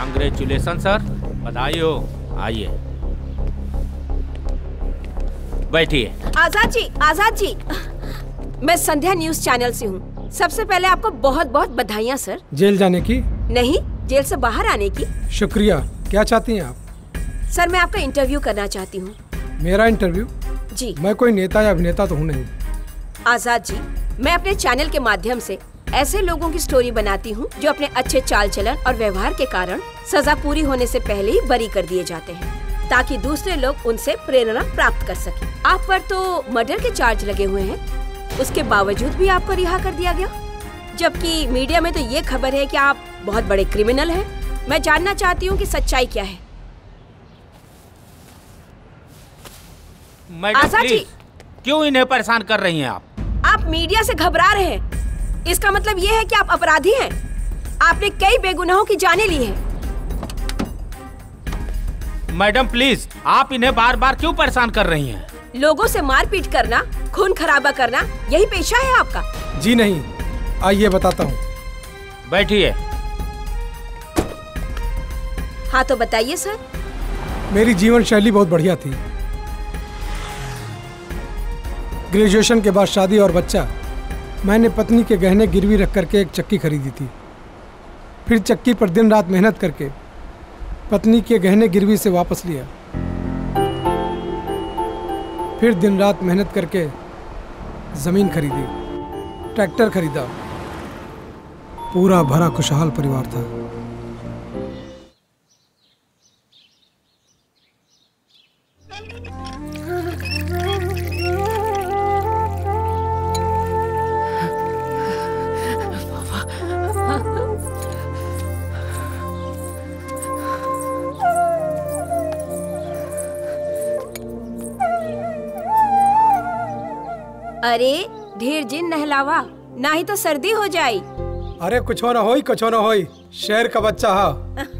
Congratulation सर, बधाई हो। आइए बैठिए। आजाद जी, मैं संध्या न्यूज चैनल से हूँ। सबसे पहले आपको बहुत बहुत बधाइयाँ सर। जेल जाने की? नहीं, जेल से बाहर आने की। शुक्रिया। क्या चाहती हैं आप? सर मैं आपका इंटरव्यू करना चाहती हूँ। मेरा इंटरव्यू? जी। मैं कोई नेता या अभिनेता तो हूँ नहीं। आजाद जी, मैं अपने चैनल के माध्यम से ऐसे लोगों की स्टोरी बनाती हूँ जो अपने अच्छे चाल चलन और व्यवहार के कारण सजा पूरी होने से पहले ही बरी कर दिए जाते हैं, ताकि दूसरे लोग उनसे प्रेरणा प्राप्त कर सकें। आप पर तो मर्डर के चार्ज लगे हुए हैं, उसके बावजूद भी आपको रिहा कर दिया गया, जबकि मीडिया में तो ये खबर है कि आप बहुत बड़े क्रिमिनल हैं। मैं जानना चाहती हूँ कि सच्चाई क्या है। आजाद जी, क्यों इन्हें परेशान कर रही हैं आप मीडिया से घबरा रहे हैं, इसका मतलब ये है कि आप अपराधी हैं। आपने कई बेगुनाहों की जानें ली है। मैडम प्लीज, आप इन्हें बार बार क्यों परेशान कर रही हैं? लोगों से मारपीट करना, खून खराबा करना, यही पेशा है आपका? जी नहीं, आइए बताता हूँ। बैठिए। हाँ तो बताइए सर। मेरी जीवन शैली बहुत बढ़िया थी। ग्रेजुएशन के बाद शादी और बच्चा। मैंने पत्नी के गहने गिरवी रख करके एक चक्की खरीदी थी। फिर चक्की पर दिन रात मेहनत करके पत्नी के गहने गिरवी से वापस लिया। फिर दिन रात मेहनत करके जमीन खरीदी, ट्रैक्टर खरीदा। पूरा भरा खुशहाल परिवार था। अरे ढेर जिन नहलावा, ना ही तो सर्दी हो जाई। अरे कुछ ना होई, कुछ ना होई, शेर का बच्चा हा।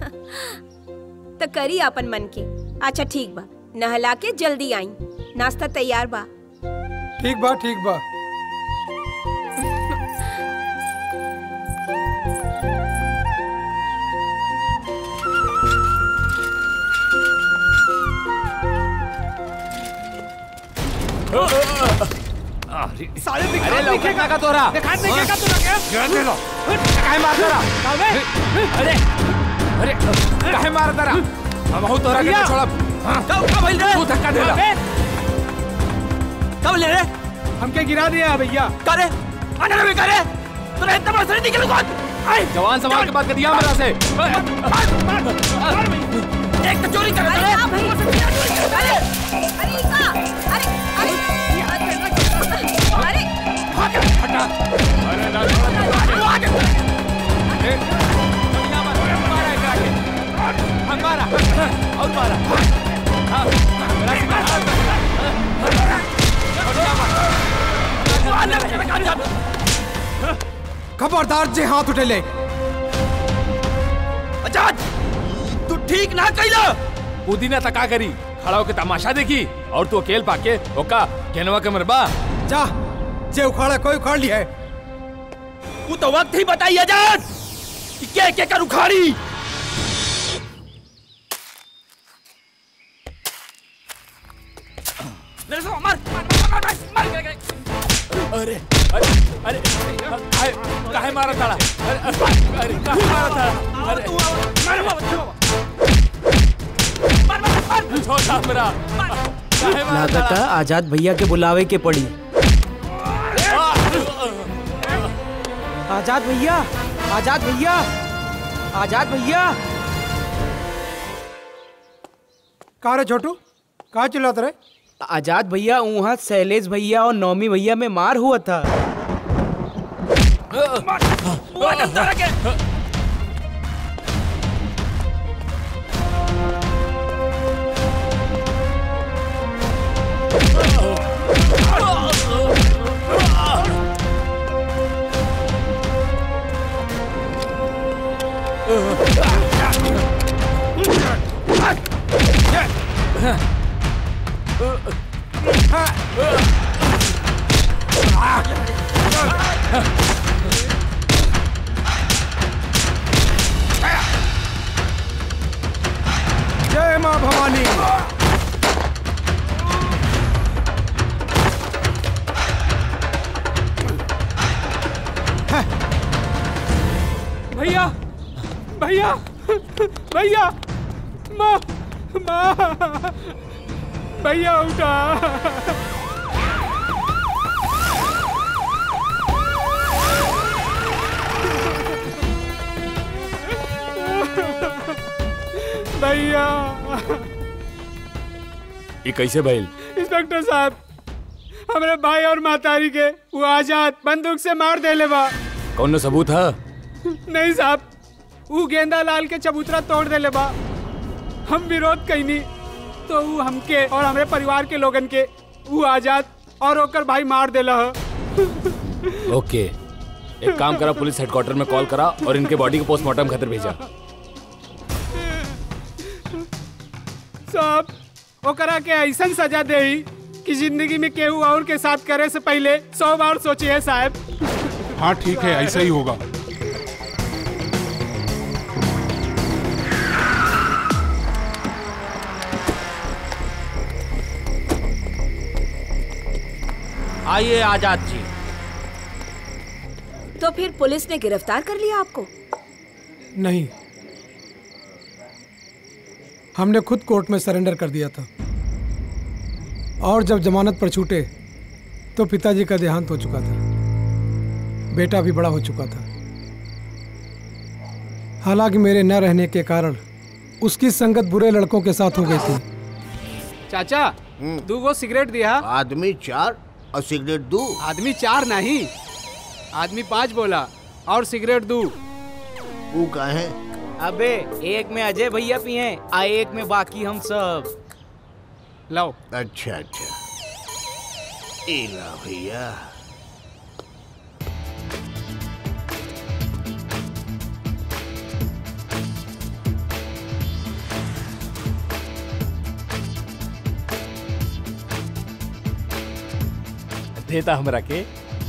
तो करी अपन मन के। अच्छा ठीक बा, नहला के जल्दी आई, नाश्ता तैयार बा। ठीक बा, ठीक बा। साले दिखेगा का तोरा, दिखेगा तोरा क्या? दे लो। काहे मार तोरा? अरे अरे काहे मार तोरा? अब हो तोरा के छोड़ा। कब बोल रे? तू धक्का दे ला। कब ले रे? हमके गिरा दिया भैया। करे? अरे रे करे? तोरा इतना बड़ा सर निकल कौन? जवान सवाल के बात कर दिया मेरा से। एक तो चोरी कर रहा है। अरे अरे का? अरे हटा। अरे ना मारा और मारा। खबरदार जे हाथ उठे ले। आजाद, तू ठीक ना कइला। पुदीना तका करी, खड़ा होके तमाशा देखी और तू अकेल पाके ओका केनवा के मरबा। जा, जे उखाड़ा कोई उखाड़ ली है। तू तो वक्त ही बताई आजाद कि के कर उखाड़ी। मेरे से मार। अरे अरे अरे काहे मारा था? अरे काहे मारा था? अरे मार छोटा मेरा। लागता आजाद भैया के बुलावे के पड़ी। आजाद भैया, आजाद भैया, आजाद भैया। कहा रे छोटू, कहा चिल्लाते रहे? आजाद भैया, वहाँ शैलेश भैया और नौमी भैया में मार हुआ था। जय मां भवानी। भैया भैया भैया माँ माँ भैया उठा। भैया ये कैसे भइल? इंस्पेक्टर साहब, हमारे भाई और मातारी के वो आजाद बंदूक से मार देले बा। कौन सबूत है? नहीं साहब, वो गेंदा लाल के चबूतरा तोड़ देले बा। हम विरोध कईनी तो वो हमके और हमारे परिवार के लोगन के वो आजाद और होकर भाई मार देला है। ओके, एक काम करा, पुलिस हेडक्वार्टर में कॉल करा और इनके बॉडी को पोस्टमार्टम खातिर भेजा। साहब, ओकरा के ऐसा सजा दे कि जिंदगी में केहू और के साथ करे से पहले 100 बार सोचिए साहब। हाँ ठीक है, ऐसा ही होगा। आइए आजाद जी। तो फिर पुलिस ने गिरफ्तार कर लिया आपको? नहीं, हमने खुद कोर्ट में सरेंडर कर दिया था और जब जमानत पर छूटे तो पिताजी का देहांत हो चुका था, बेटा भी बड़ा हो चुका था। हालांकि मेरे न रहने के कारण उसकी संगत बुरे लड़कों के साथ हो गई थी। चाचा, 2 सिगरेट दिया। आदमी 4 और सिगरेट 2। आदमी 4 नहीं, आदमी 5 बोला और सिगरेट 2। वो कहे? अबे एक में अजय भैया पिए आ एक में बाकी हम सब। लाओ। अच्छा अच्छा, इला भैया। देता हमरा के।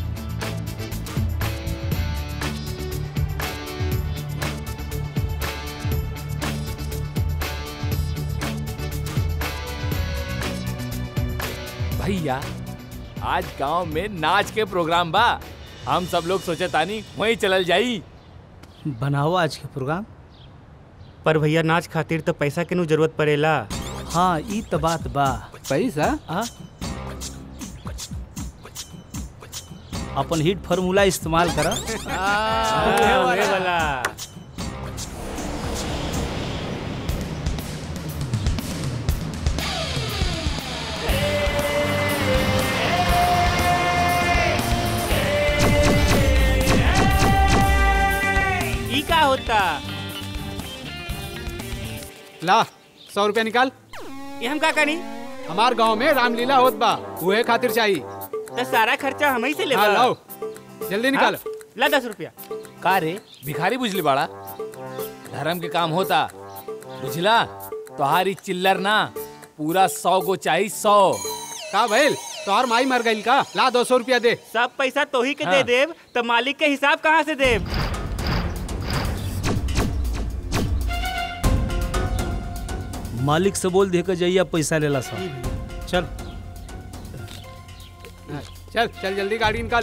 भैया, आज गांव में नाच के प्रोग्राम बा, हम सब लोग सोचे तानी वहीं चलल जाई। बनाओ आज के प्रोग्राम। पर भैया नाच खातिर तो पैसा के नु जरूरत पड़ेला। हाँ, ई तो बात बा। पैसा? हाँ, अपन हिट फार्मूला इस्तेमाल करा। वाला ई का होता? ला 100 रुपया निकाल। ये हम का करी? हमार गांव में रामलीला होत बा, उहे खातिर चाहिए। तो सारा खर्चा हम ही से ले। हाँ, लाओ जल्दी निकाल। ला 10 रुपया। का रे भिखारी बुझली बाड़ा? धर्म के काम होता बुझला? तोहारी चिल्लर ना, पूरा 100 गो चाहिए। 100 का भइल? तोहर माई मर गईल का? ला 200 रुपया दे। सब पैसा तो ही के दे देव, तो मालिक के हिसाब कहाँ से देव? मालिक से बोल दे के जाइए, पैसा लेला सब। चल चल चल, जल्दी गाड़ी निकाल।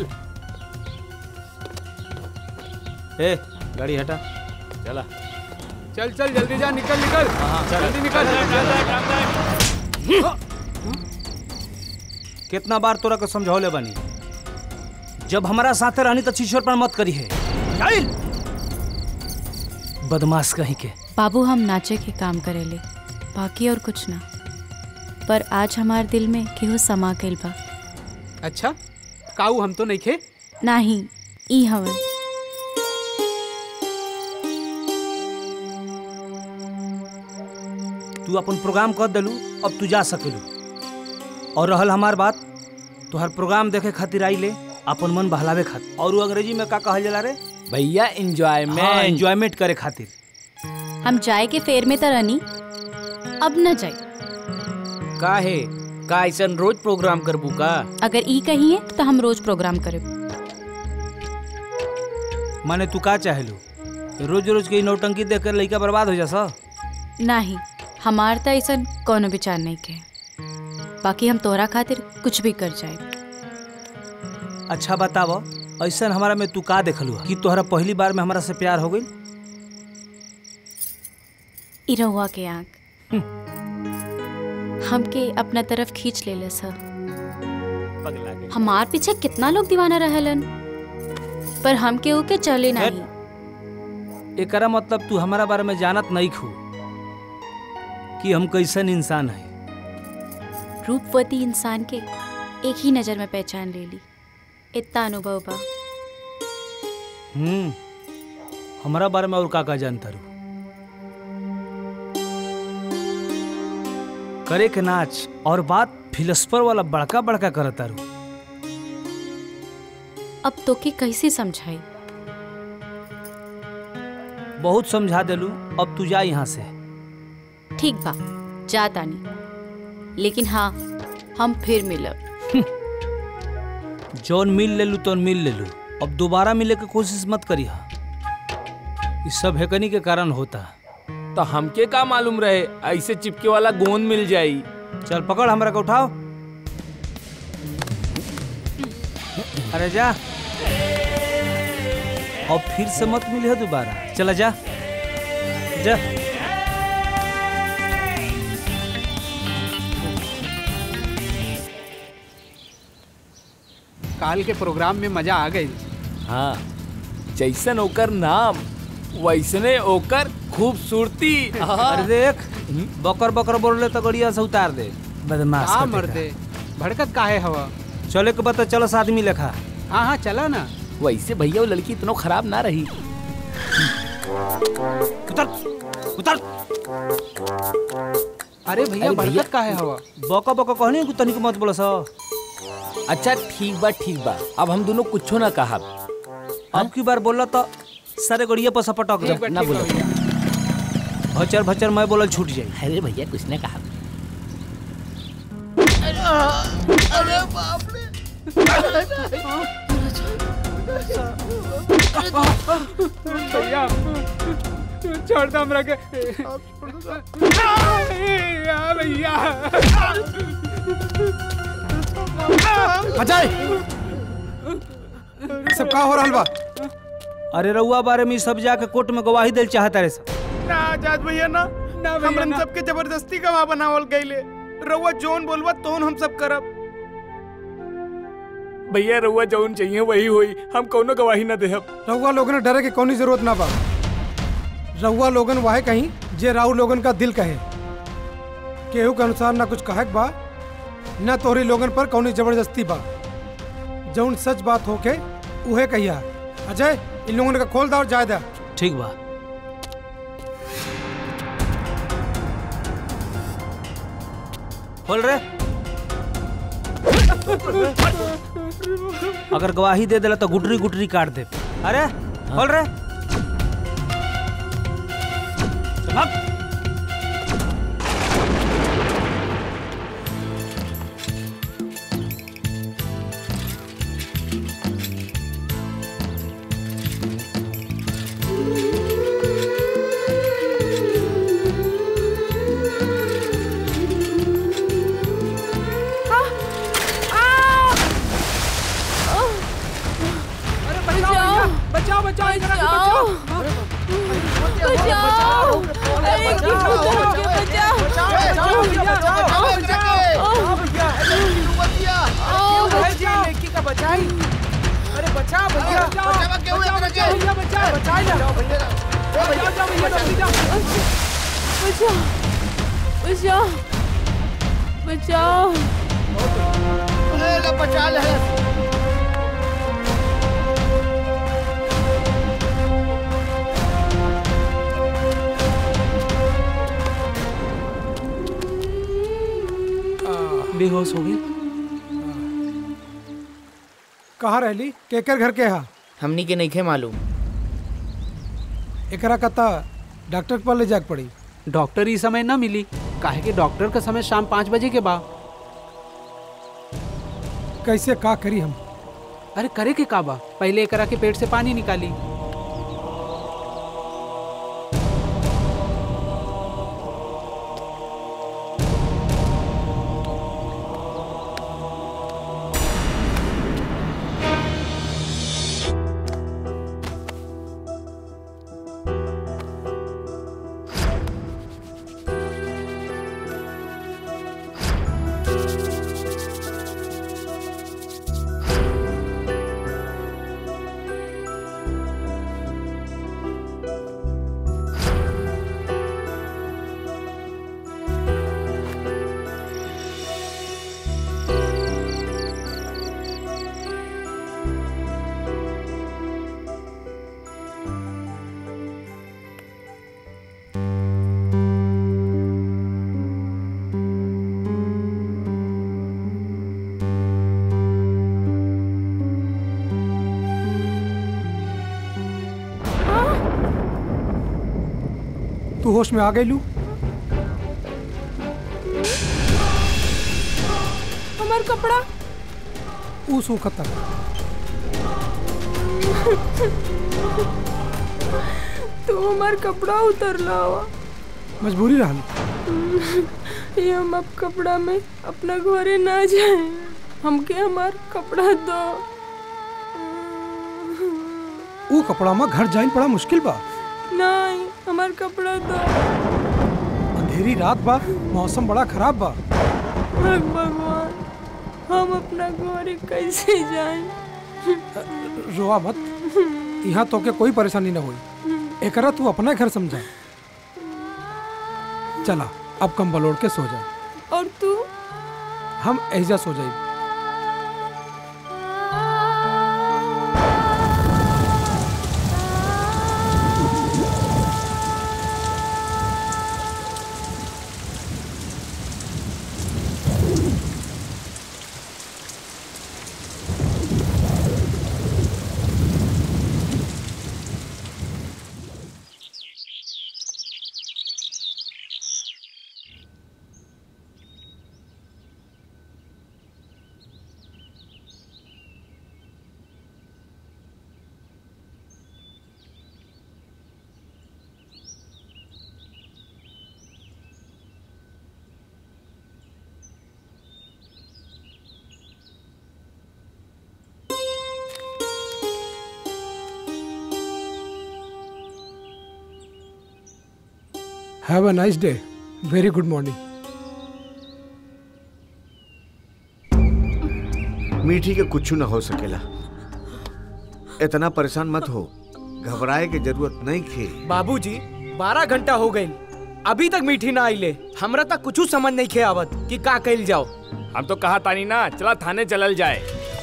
ए, गाड़ी हटा। चला चल चल, जल्दी जा, निकल निकल। जल्दी निकल। कितना बार तोरा को समझौले बनी, जब हमारा साथे रहनी तो छीछोड़पन मत करी है। चल बदमाश कहीं के। बाबू, हम नाचे के काम करेले, बाकी और कुछ ना। पर आज हमार दिल में केहू समा गइल बा। अच्छा, काऊ हम तो नहीं खे? नाही, ई हवन। तू अपन प्रोग्राम कर दिलू, अब तू जा सकेलू। और रहल हमार बात, तो हर प्रोग्राम देखे खातिर आई ले, अपन मन बहलावे खातिर। और वो अंग्रेजी में का कहल जाला रे भैया? एंजॉयमेंट। हाँ, एंजॉयमेंट करे खातिर। हम जाए के फेर में त रहनी, अब न जाए। काहे? का ऐसन रोज प्रोग्राम करबू का? अगर ई कहिए तो हम रोज प्रोग्राम करे। माने तू का चाहेलू? रोज रोज के नौटंकी देख कर लड़का बर्बाद हो जा सा? नहीं, हमार त ऐसा कोनो विचार नहीं के, बाकी हम तोहरा खातिर कुछ भी कर जाए। अच्छा बताव, ऐसा हमारा में तू का देखलू कि तोहरा पहली बार में हमारा से प्यार हो गई? इरहुआ के आँख हमके अपना तरफ खींच ले सर। हमार पीछे कितना लोग दीवाना रहलन, पर हमके ओके चले नहीं। एकरा मतलब तू हमारा बारे में जानत नहीं खू कि हम कैसन इंसान है। रूपवती इंसान के एक ही नजर में पहचान ले ली, इतना अनुभव बा। हमारा बारे में और का जानता रू? करे के नाच और बात फिलस्फर वाला बड़का बड़का करता रू। अब तो के कैसे समझाई? बहुत समझा देलू, अब तू जा यहाँ से। ठीक बा, जा तानी, लेकिन हाँ हम फिर मिलब। जौन मिल लेलू तो मिल लेलू, अब दोबारा मिले की कोशिश मत करी। इस सब हेकनी के कारण होता। तो हमके का मालूम रहे ऐसे चिपके वाला गोंद मिल जाई। चल पकड़, हमरा को उठाओ। अरे जा, और फिर से मत मिले दोबारा। चला जा जा। काल के प्रोग्राम में मजा आ गई। हाँ, जैसन ओकर नाम वैसने ओकर खूबसूरती। अरे देख, बकर बकर बोल रहे तो गड़िया से उतार दे। बदमाश हाँ मर्दे, भड़कत काहे हवा? चले के बता, चलो आदमी लेखा। हाँ हाँ चला ना। वैसे भैया वो लड़की इतना खराब ना रही। उतर उतर। अरे भैया भड़कत काहे हवा? बका बका कहनी तनिक मत बोलो सा। अच्छा ठीक बा, अब हम दोनों कुछो ना कहा। अब की बार बोला तो सारे गड़िया पर सपटक जा। ना बोलो भचर भचर मैं बोला छूट जाए। अरे भैया कुछ ने कहा। अरे बाप रे। भैया छोड़ दो हमरा के। भैया अजय, सब का हो रहा बा? अरे रउआ बारे में सब जाके कोर्ट में गवाही देल चाहता रे सब। ना आजाद भैया ना, हमरन सबके जबरदस्ती गवाह बनावल गईले। रउआ जोन बोलबा तोन हम सब करब। भैया रउआ जौन चाहिए वही होई, हम कोनो गवाही ना देहब। रउआ लोगन डरे के कोई जरूरत ना बा। रउआ लोगन वाहे कहीं जे राउ लोगन का दिल कहे। केहू के अनुसार ना कुछ कहक बा, ना तोहरी लोगन पर कौनी जबरदस्ती बा। जौन सच बात होके उहे कहिया। अजय, इन लोगन का खोल दा और जाए दा। ठीक बा। खोल रे। अगर गवाही दे देला तो गुटरी गुटरी काट दे। अरे खोल रे। चल बचाओ बचाओ लड़की का बचाई। अरे बचाओ भैया, बचाओ। बचा ले। बेहोश हो गई। कहाँ रहली? केकर घर के हा? हमनी के नहीं मालूम। एकरा कता डॉक्टर के पास ले जाके पड़ी। डॉक्टर इस समय ना मिली, काहे कि डॉक्टर का समय शाम 5 बजे के बाद। कैसे का करी हम? अरे करे के का बा, पहले एकरा के पेट से पानी निकाली। होश में आ गई लू? हमार कपड़ा ऊसू खत्म। तू हमार कपड़ा उतरला हुआ। मजबूरी रहल। ये हम अब कपड़ा में अपना घरे ना जाए, हमके हमार कपड़ा दो। ऊ कपड़ा में घर जाइन बड़ा मुश्किल बा। नहीं, हमार कपड़ा दो। अंधेरी रात बा, मौसम बड़ा खराब बा। भगवान, हम अपना घरे कैसे जाएं? रोआ मत, यहाँ तो के कोई परेशानी न हुई। एकरा तू अपना घर समझा। चला अब कंबल ओढ़ के सो जा। और तू? हम ऐजा सो जाए। Have a nice day. Very good morning. मीठी के कुछ न हो सकेला। इतना परेशान मत हो, घबराए की जरूरत नहीं खे। बाबूजी 12 घंटा हो गई, अभी तक मीठी ना आइले। हमरा तक कुछ समझ नहीं खे आवत कि का कइल जाओ। हम तो कहा तानी ना, चला थाने चलल जाए।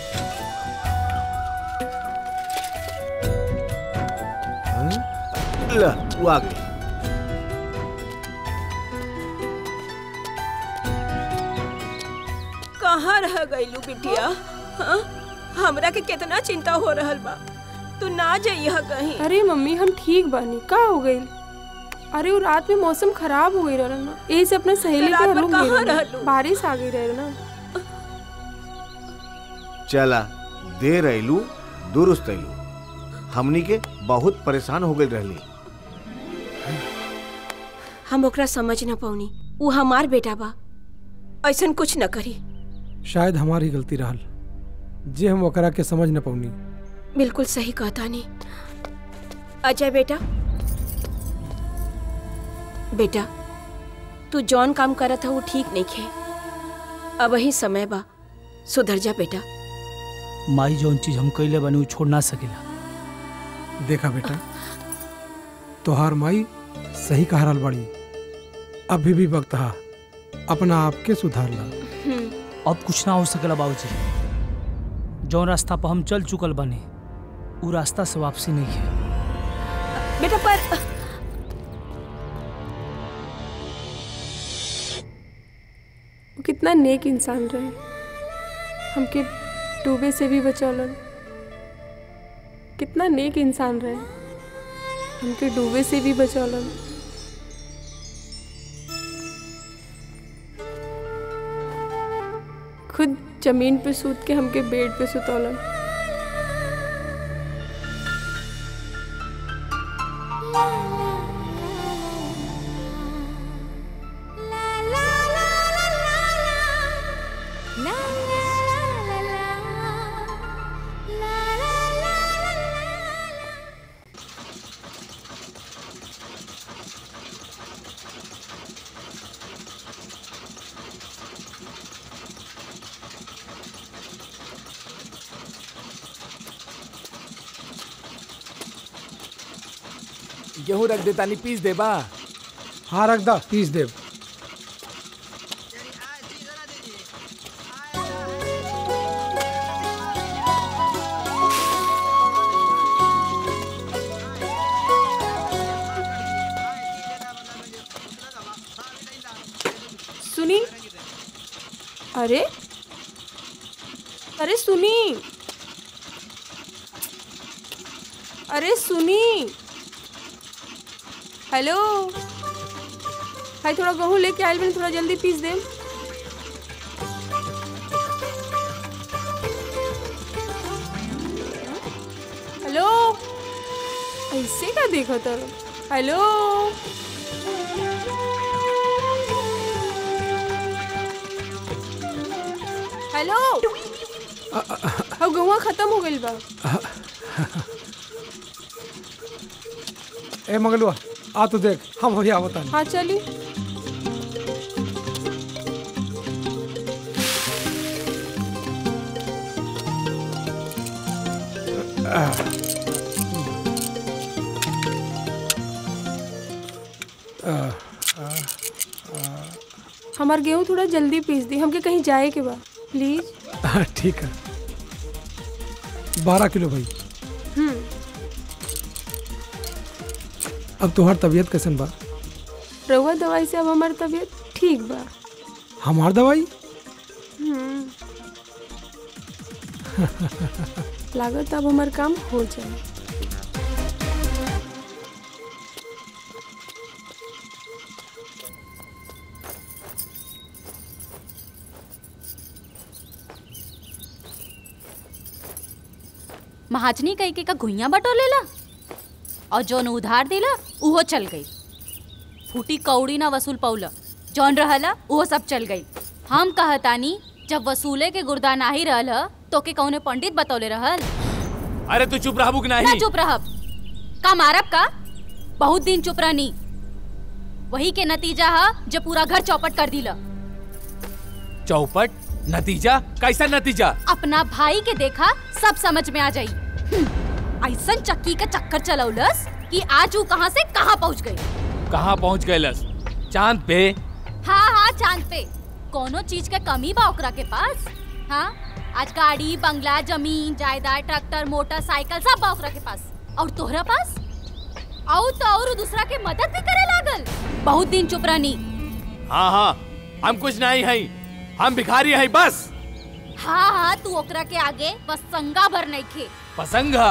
ला, वो आ गई। कहाँ रह गईलू बिटिया? हाँ? हमरा के कितना चिंता हो रहल बा। तू ना जाइए कहीं। अरे मम्मी, हम ठीक बानी। का हो गई? अरे वो रात में मौसम खराब हो गई रहा ना, यही से अपना सहेली के रूम में बारिश आ गई रहे ना। चला देर अइलू, दुरुस्त अइलू। हमनी के बहुत परेशान हो गई रहली। हम ओकरा समझ न पौनी। वो हमार बेटा बा, ऐसन कुछ न करी। शायद हमारी गलती रहल जे हम ओकरा के समझ न पौनी। बिल्कुल सही कहता नहीं। अजय बेटा, बेटा तू जौन काम करत है वो ठीक नहीं खे। अब ही समय बा, सुधर जा बेटा। माई जौन चीज हम कैले बनी वो छोड़ ना सकेला। देखा बेटा, तोहार माई सही कह रहल बड़ी। अभी भी वक्त हा अपना आप के सुधार ला। अब कुछ ना हो सकेला बाबूजी। जौन रास्ता पर हम चल चुकल बने वो रास्ता से वापसी नहीं है बेटा। पर वो कितना नेक इंसान रहे, हमके डूबे से भी बचौलन। कितना नेक इंसान रहे, हमके डूबे से भी बचौलन। खुद जमीन पे सूत के हमके बेड पे सुतौलन। गेहूं रख दे तानी, पीस दे बा। हाँ रख दा, पीस देव। सुनी, अरे अरे सुनी, अरे सुनी, हेलो। भाई थोड़ा गेहूं लेके आयल बनी, थोड़ा जल्दी पीस दे। हेलो, ऐसे का देखो तो। हेलो, हेलो, अब गेहूं खत्म हो गई बा। ए मंगलुआ आ तो देख, हम हो आवता। हाँ चली। हमार गेहूं थोड़ा जल्दी पीस दी, हमके कहीं जाए के बा प्लीज। ठीक है, 12 किलो भाई। अब तुम्हार तबीयत कैसन बा? रउआ दवाई से अब हमार तबीयत ठीक बा। हमार दवाई? लागत अब हमार काम हो जाए। महाजनी कई के का घुइया बटोलेला और जौन उधार दिला उहो चल गई। फूटी कौड़ी ना वसूल पौला, जौन रहला उहो सब चल गई। हम कहतानी जब वसूले के गुर्दा नाही रहल तो के कौने पंडित बतौले रहल। अरे तू चुप रहबू कि नहीं? ना चुप रहब का मारब का? बहुत दिन चुप रहनी, वही के नतीजा है जब पूरा घर चौपट कर दिला। चौपट? नतीजा? कैसा नतीजा? अपना भाई के देखा सब समझ में आ जाई। ऐसा चक्की का चक्कर चलौलस कि आज वो कहां से कहां पहुंच गई। कहां पहुंच गईलस? चांद पे? हाँ चांद पे। कोनो चीज के कमी बा ओकरा के पास? हाँ, आज गाड़ी बंगला जमीन जायदाद ट्रैक्टर मोटरसाइकिल सब बा ओकरा के पास, और तोहरा पास? और दूसरा के मदद भी करे लागल। बहुत दिन चुप रहनी। हाँ हम कुछ नहीं है, हम भिखारी है बस। हाँ तू ओकरा के आगे बस संगा भर नहीं खे। पसंगा?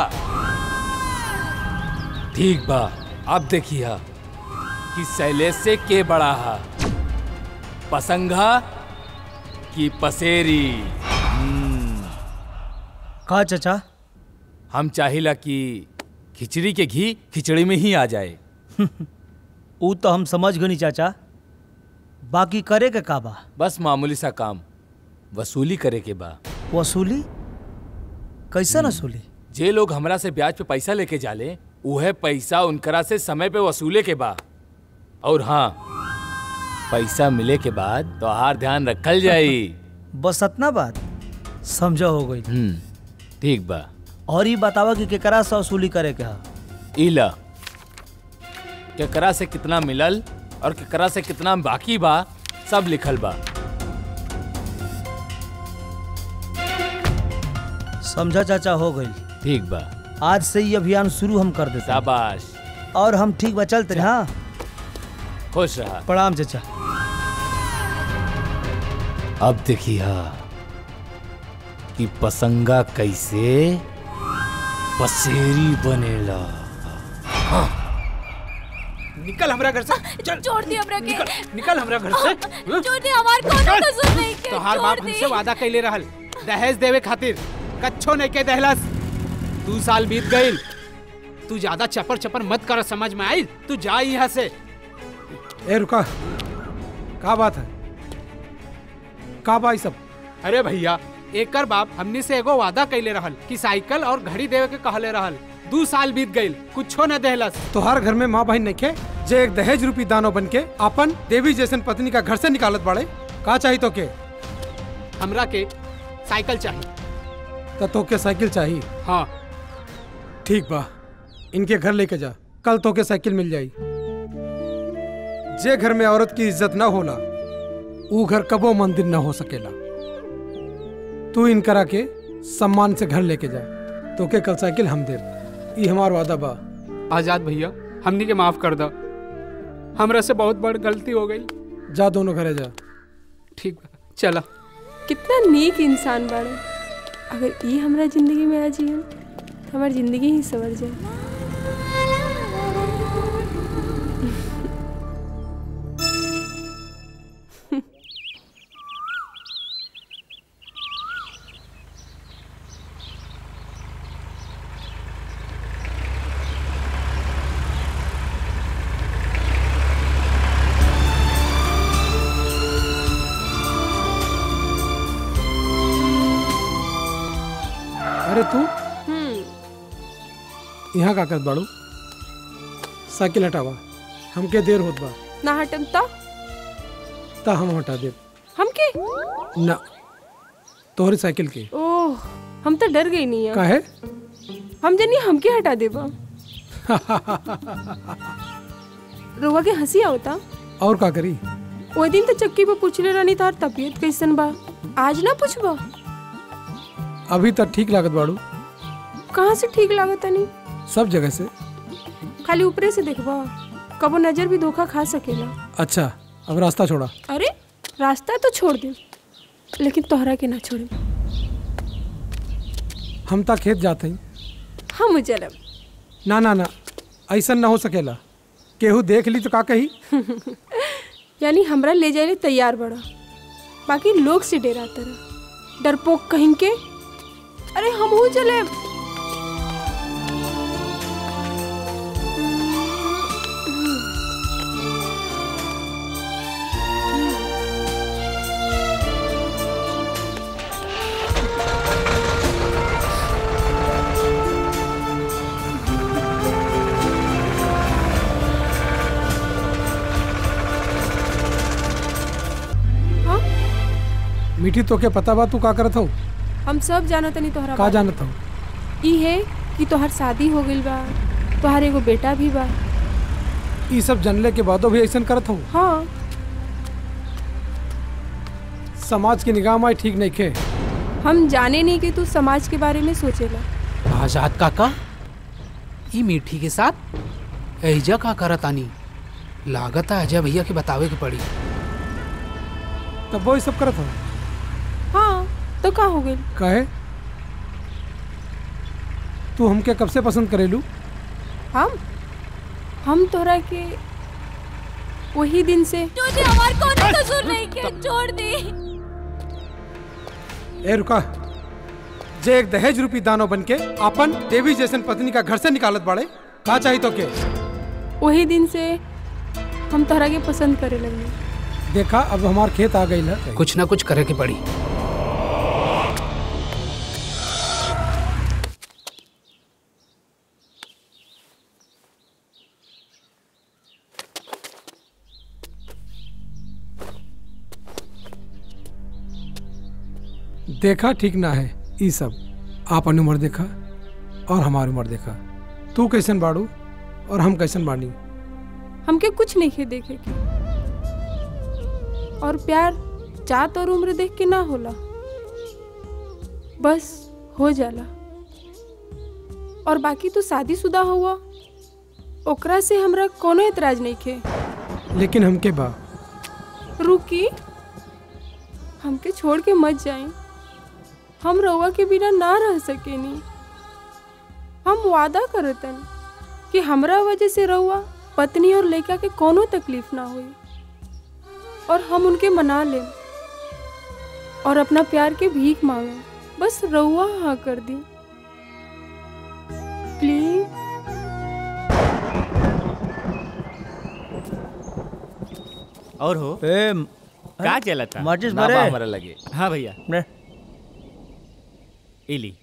ठीक बा, अब देखिए कि शैलेश से के बड़ा है, पसंगा की पसेरी। का चाचा? हम चाहिला कि खिचड़ी के घी खिचड़ी में ही आ जाए। वो तो हम समझ गनी चाचा, बाकी करे के का बा? बस मामूली सा काम, वसूली करे के बा। वसूली? कैसा वसूली? जे लोग हमरा से ब्याज पे पैसा लेके जाले उहे पैसा उनकरा से समय पे वसूले के बा। और हाँ, पैसा मिले के बाद तो हार ध्यान रखल जाई। बस इतना बात समझा हो गई। ठीक बा। और ये बतावा कि केकरा से वसूली करे के हा? इला केकरा से कितना मिलल और केकरा से कितना बाकी बा सब लिखल बा। समझा चाचा, हो गई। ठीक बा, आज से ये अभियान शुरू हम कर देते। शाबाश। और हम ठीक बा, चलते हैं। हाँ, खुश रहा। प्रणाम चाचा। अब देखिए कि पसंगा कैसे पसेरी बनेला। हाँ। निकल हमरा घर से। चल छोड़ दे हमरा के। निकल हमरा घर से। छोड़ दे, हमार कोनो कसूर नहीं के। तोहार बाप हमसे वादा कैले रहल दहेज देवे खातिर, कच्छो नहीं के दहलस। 2 साल बीत गईल, तू ज्यादा चपर चपर मत कर, समझ में आई? तू जा यहाँ से। ए रुका, का बात है? का बा सब? अरे भैया, एकर बाप हमनी से एगो वादा कैले रहल कि साइकिल और घड़ी देवे के कहले रहल। 2 साल बीत गईल, कुछो न देहलस। तोहार घर में माँ बहन नइखे जे एक दहेज रूपी दानो बन के अपन देवी जैसन पत्नी का घर से निकालत बाड़े? का चाहिए तो के? हमरा के साइकिल चाहिए। तो के साइकिल चाहिए? हाँ। ठीक बा, इनके घर लेके जा, कल तो के साइकिल मिल जाई। जे घर में औरत की इज्जत न होला वो घर कबो मंदिर न हो सकेला। तू इन करा के सम्मान से घर लेके जा, तो के कल साइकिल हम दे। ये हमार वादा बा। आजाद भैया, हमनी के माफ कर दो, हमरा से बहुत बड़ गलती हो गई। जा, दोनों घरे जा। ठीक बा, चला। कितना नेक इंसान बाड़े। अगर ये हमरा जिंदगी में आ जाए तो हमारी जिंदगी ही सवर जाए। अरे तू यहाँ का करत बाड़ू? साइकिल हटावा, हमके देर होत बा। ना हटम ता हम हटा दे। हमके ना तोहरी साइकिल के। ओह हम तो डर गई नहीं है। काहे? हम जनी हमके हटा देबा। रोवा के हंसी आवता। और का करी? वो दिन तो चक्की पे पूछले रहनी तार तबीयत कैसन बा, आज ना पूछबा? अभी तक ठीक लागत बाड़ू। कहाँ से ठीक लागत नहीं? सब जगह से। खाली ऊपरे से देखबा, कबो नजर भी धोखा खा सकेला। अच्छा अब रास्ता छोड़ा। अरे रास्ता तो छोड़ दे, लेकिन तोहरा के ना छोड़े। हम ता खेत जाते हैं। हम चलब। ना ना ना ऐसा ना हो सकेला, केहू देख ली तो का कही। यानी हमरा ले जाए तैयार बड़ा, बाकी लोग से डेरा तरह डरपोक कहीं के। अरे हम हो चले। मीठी तो के पता बा तू का करत हो? हम सब जानत नहीं तोहरा का जानत हो? ई है कि तोहर शादी हो गइल बा, तोहर एगो बेटा भी बा। ई सब जानले के बादो भी ऐसा करत हो? हाँ। समाज की निगाह में ठीक नहीं खे। हम जाने नहीं कि तू समाज के बारे में सोचेला। आजाद काका ई मीठी के साथ एजा का करत आनी? लागत है अजय भैया के बतावे के पड़ी। तब वो सब करत हो? हाँ तो का हो गई? काहे? तू हमके कब से पसंद करेलू? हम तोहरा के वही दिन से। तुझे हमार कोनो कसूर नहीं के, छोड़ दे। ए रुका, जे एक दहेज रूपी दानो बनके अपन देवी जैसन पत्नी का घर से निकालत बाड़े, का चाहिए तो के? वही दिन से हम तोहरा के पसंद करे लगे। देखा अब हमार खेत आ गई है। कुछ ना कुछ करे के पड़ी। देखा ठीक ना है ई सब। आपन उम्र देखा और हमारी उम्र देखा। तू कैसन बाड़ू और हम कैसन बानी। हमके कुछ नहीं खे देखे के। और प्यार जात और उम्र देख के ना होला, बस हो जाला। और बाकी तो शादीशुदा हुआ, ओकरा से हमरा कोनो एतराज नहीं खे। लेकिन हमके बा। रुकी, हमके छोड़ के मत जाए। हम रउआ के बिना ना रह सकेनी। हम वादा करतन कि हमरा वजह से रउआ पत्नी और लड़का के कोनो तकलीफ ना हुई, और हम उनके मना लें और अपना प्यार के भीख मांगे। बस रउआ हाँ कर दी प्लीज। और हो का चला था? माचिस ना भरे? बा हमारा लगे। हाँ भैया इली।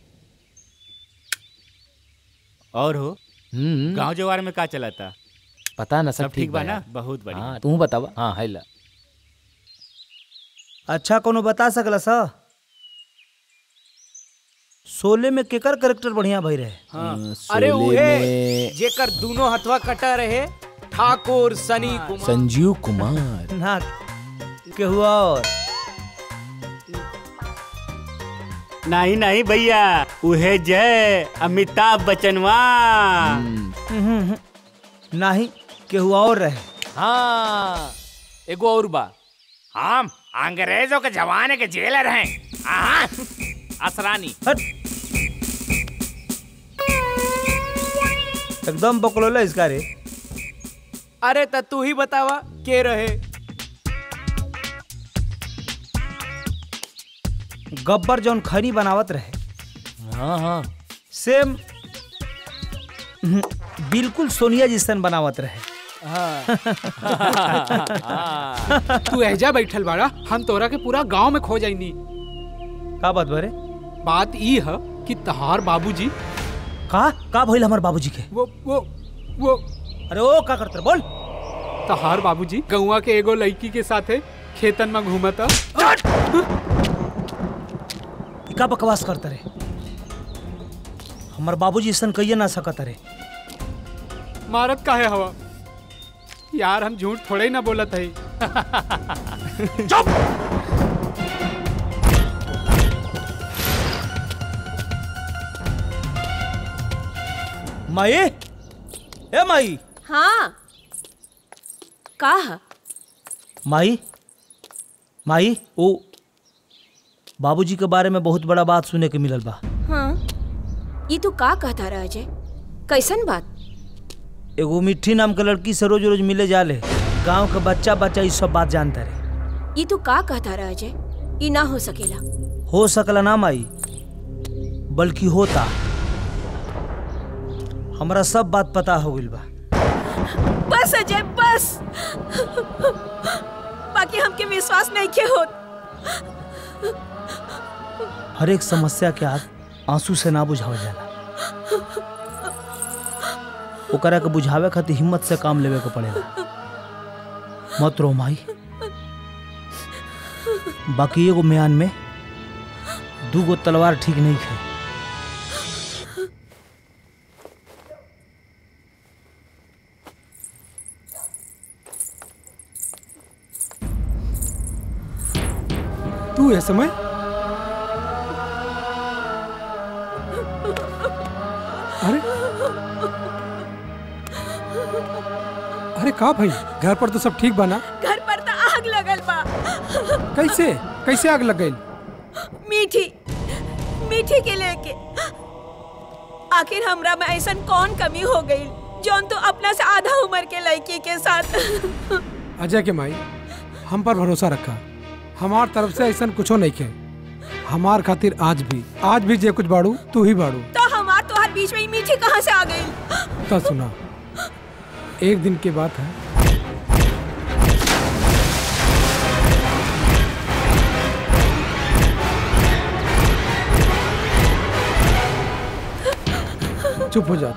और हो गांव जवार में का चला था? पता ना, सब ठीक बा ना? बहुत बढ़िया। हाँ, तू बतावा। हाँ है ला। अच्छा कोनो बता सकला सा? शोले में केकर कैरेक्टर बढ़िया भई रहे? हाँ। अरे उहे जेकर दोनों हथवा कटा रहे, ठाकुर सनी कुमार। संजीव कुमार ना केहू और? नहीं नहीं भैया, उहे जय अमिताभ बच्चनवा। नहीं केहू और रहे। हाँ एगो और बा। हम अंग्रेजों के जमाने के जेलर हैं। असरानी। एकदम बकलोला इसका रे। अरे त तू ही बतावा के रहे? गब्बर जौन खनी बनावत रहे। हाँ हाँ सेम बिल्कुल सोनिया जिसन बनावत रहे। तू एजा बैठल बाड़ा, हम तोरा के पूरा गांव में खो जाइनी। का बात बरे? बात ई है कि तहार बाबूजी का भइल हमार बाबूजी के? वो अरे ओ का करते बोल। तहार बाबूजी गौवा के एगो लड़की के साथे खेतन में घूमता। का बकवास करते रे? हमार बाबूजी ऐसा कहिए ना सकत रे। मारत काहे हवा यार, हम झूठ थोड़े ही ना बोलत है। चुप। माई, ए माई। हाँ का? माई माई, ओ बाबूजी के बारे में बहुत बड़ा बात सुने के मिलल बा। हाँ ये तू का कहता रहा अजय? कैसन बात? एगो मिट्टी नाम के लड़की से रोज रोज मिले जाले। गांव के बच्चा बच्चा इस सब बात जानता रहे। ये तू का कहता रहा अजय? ये ना हो सकेला। हो सकला ना माई, बल्कि होता। हमरा सब बात पता हो गइल बा। बस अजय बस, बाकी हमके विश्वास नहीं के होत। हर एक समस्या के आग आंसू से ना बुझावल जाला। ओकरा के बुझावे खातिर हिम्मत से काम लेवे के पड़ेला। मत रो माई, बाकी एगो म्यान में दूगो तलवार ठीक नहीं है। तू है समय? अरे अरे का भाई, घर पर तो सब ठीक बना? घर पर तो आग लगल बा। कैसे कैसे आग लग गई? मीठी के लेके। आखिर हमरा में ऐसा कौन कमी हो गई जौन तो अपना से आधा उम्र के लड़की के साथ। अजय के माई, हम पर भरोसा रखा। हमार तरफ से ऐसा कुछ नहीं के। हमार खातिर आज भी जे कुछ बाड़ू तू ही बाड़ू। तो हमार तोहार बीच में मीठी कहाँ से आ गई? तो सुना, एक दिन की बात है। चुप हो जा।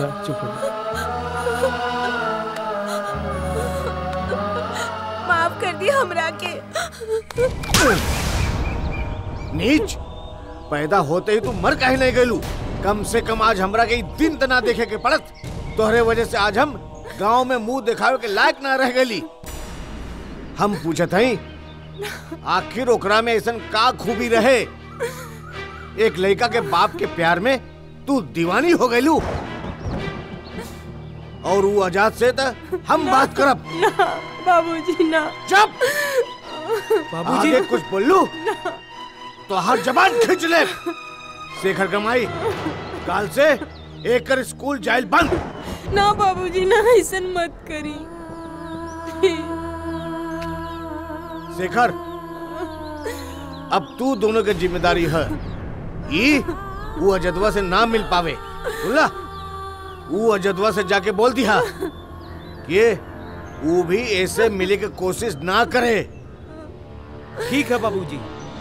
माफ कर दी हमरा के। नीच, पैदा होते ही तू मर काहे नहीं गलू? कम से कम आज हमरा के दिन तना देखे के पड़त। तोहरे वजह से आज हम गांव में मुंह दिखावे के लायक ना रह गली। हम पूछत हई आखिर ओकरा में ऐसा का खूबी रहे? एक लड़का के बाप के प्यार में तू दीवानी हो गईलू। और वो आजाद से तो हम बात करब। बाबूजी ना। चुप। बाबूजी कुछ बोलू तो हर जबान खींच ले। शेखर कमाई काल से एक कर स्कूल जाइल बंद। ना बाबूजी ना, ऐसा मत करी। शेखर, अब तू दोनों की जिम्मेदारी है। वो अजदवा से ना मिल पावे, बोला? वो अजदवा से जाके बोल दिया कि वो भी ऐसे मिले की कोशिश ना करे। ठीक है बाबूजी।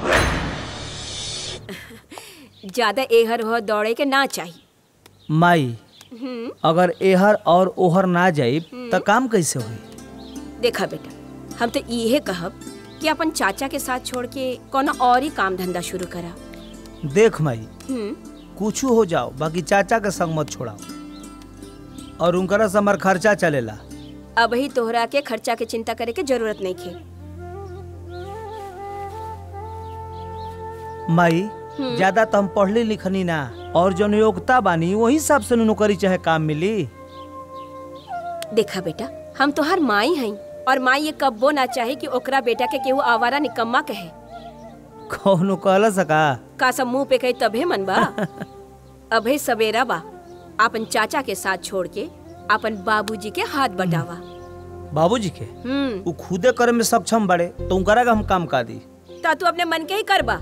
ज्यादा एहर हो दौड़े के ना चाहिए। माई, अगर एहर और ओहर ना जाए तो काम कैसे हुई? देखा बेटा, हम तो यही कहब कि अपन चाचा के साथ छोड़ के कोनो और ही काम धंधा शुरू करा। देख माई, कुछ हो जाओ, बाकी चाचा के संग मत छोड़ाओ। और उनकरा से हमार खर्चा चलेला। अब ही तोहरा के खर्चा के चिंता करे के जरूरत नहीं खे। माई, ज्यादा तो हम पढ़ली लिखनी ना, और जो योग्यता बानी वही हिसाब से नौकरी चाहे काम मिली। देखा बेटा, हम तोहर माई हई, और माई ये कब्बो ना चाहे कि ओकरा बेटा के केहू आवारा निकम्मा कहे। कौनो कहला सका? का सब मुंह पे कही तभे मन बा। अभे सवेरा बा, अपन चाचा के साथ छोड़ के अपन बाबूजी के हाथ बटावा। बाबूजी के वो खुदे करे में सक्षम बड़े, तो उनकरा का हम काम का दी? ता तू अपने मन के ही करबा।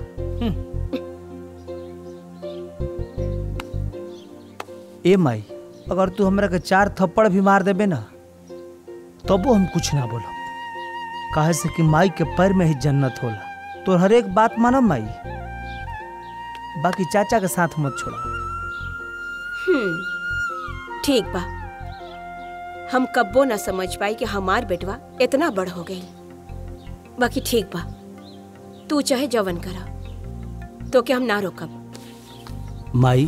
ए माई, अगर तू हमरा के 4 थप्पड़ भी मार देबे ना, तबो हम कुछ ना बोलब। काहे से कि माई के पैर में ही जन्नत होला। तो हर एक बात मानब माई। बाकी चाचा के साथ मत छोड़ा। ठीक बा। हम कब्बो ना समझ पाई कि हमार बेटवा इतना बड़ हो गई। बाकी ठीक बा, तू चाहे जवन करा, तो क्या हम ना रोकब। माई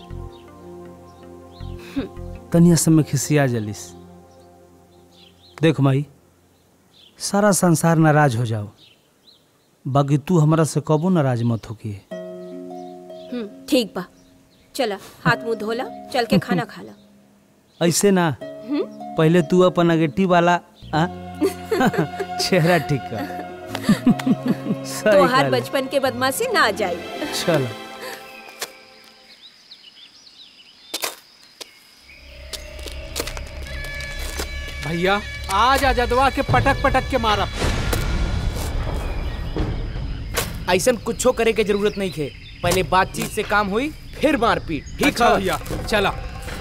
तनिया समय खिसिया जलिस। देख माई, सारा संसार नाराज हो जाओ, बाकी तू हमरा से कबो नाराज मत होगी। ठीक बा, चला हाथ मुंह धोला, चल के खाना खा ला। ऐसे ना, पहले तू अपन अगेटी वाला चेहरा ठीक कर। तो हर बचपन के बदमाशी ना आ जाए। चल भैया आज अजदवा के पटक पटक के मारब। ऐसा कुछो करे के जरूरत नहीं है, पहले बातचीत से काम हुई फिर मारपीट। ठीक है भैया, चला।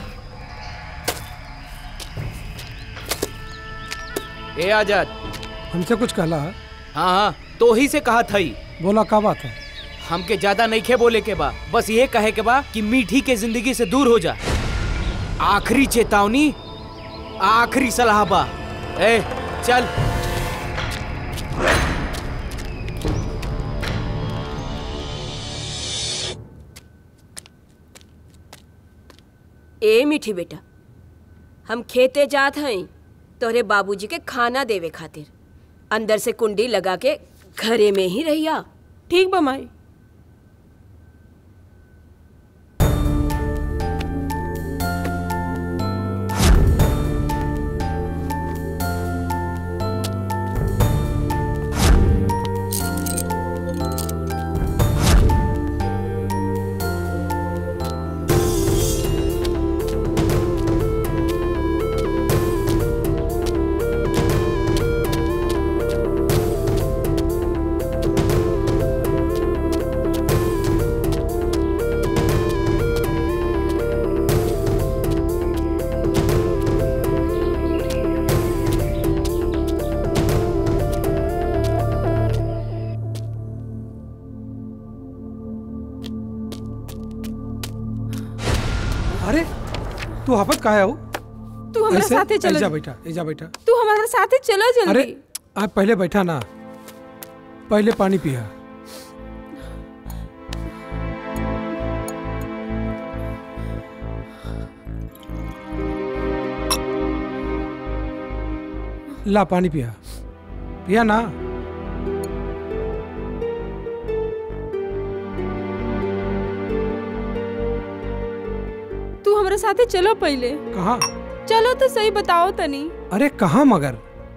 ए आजाद, हमसे कुछ कहला? हाँ हाँ, तो ही से कहा था ही। बोला का बात है? हमके ज्यादा नहीं खे बोले के बा, बस ये कहे के बा कि मीठी के जिंदगी से दूर हो जा। आखिरी चेतावनी, आखिरी सलाह बा। ए चल। ए मीठी बेटा, हम खेते जात हई तोहरे बाबूजी के खाना देवे खातिर। अंदर से कुंडी लगा के घरे में ही रहिया। ठीक बा माई। अरे तू हाफत कहाँ हो? तू हमारे साथे चलो। एजा बैठा, एजा बैठा। तू हमारे साथे चलो जल्दी। अरे आप पहले बैठा ना, पहले पानी पिया। ला पानी पिया, पिया ना। तू हमारे साथे चलो पहले। कहाँ? चलो तो सही बताओ तनी। अरे कहाँ मगर?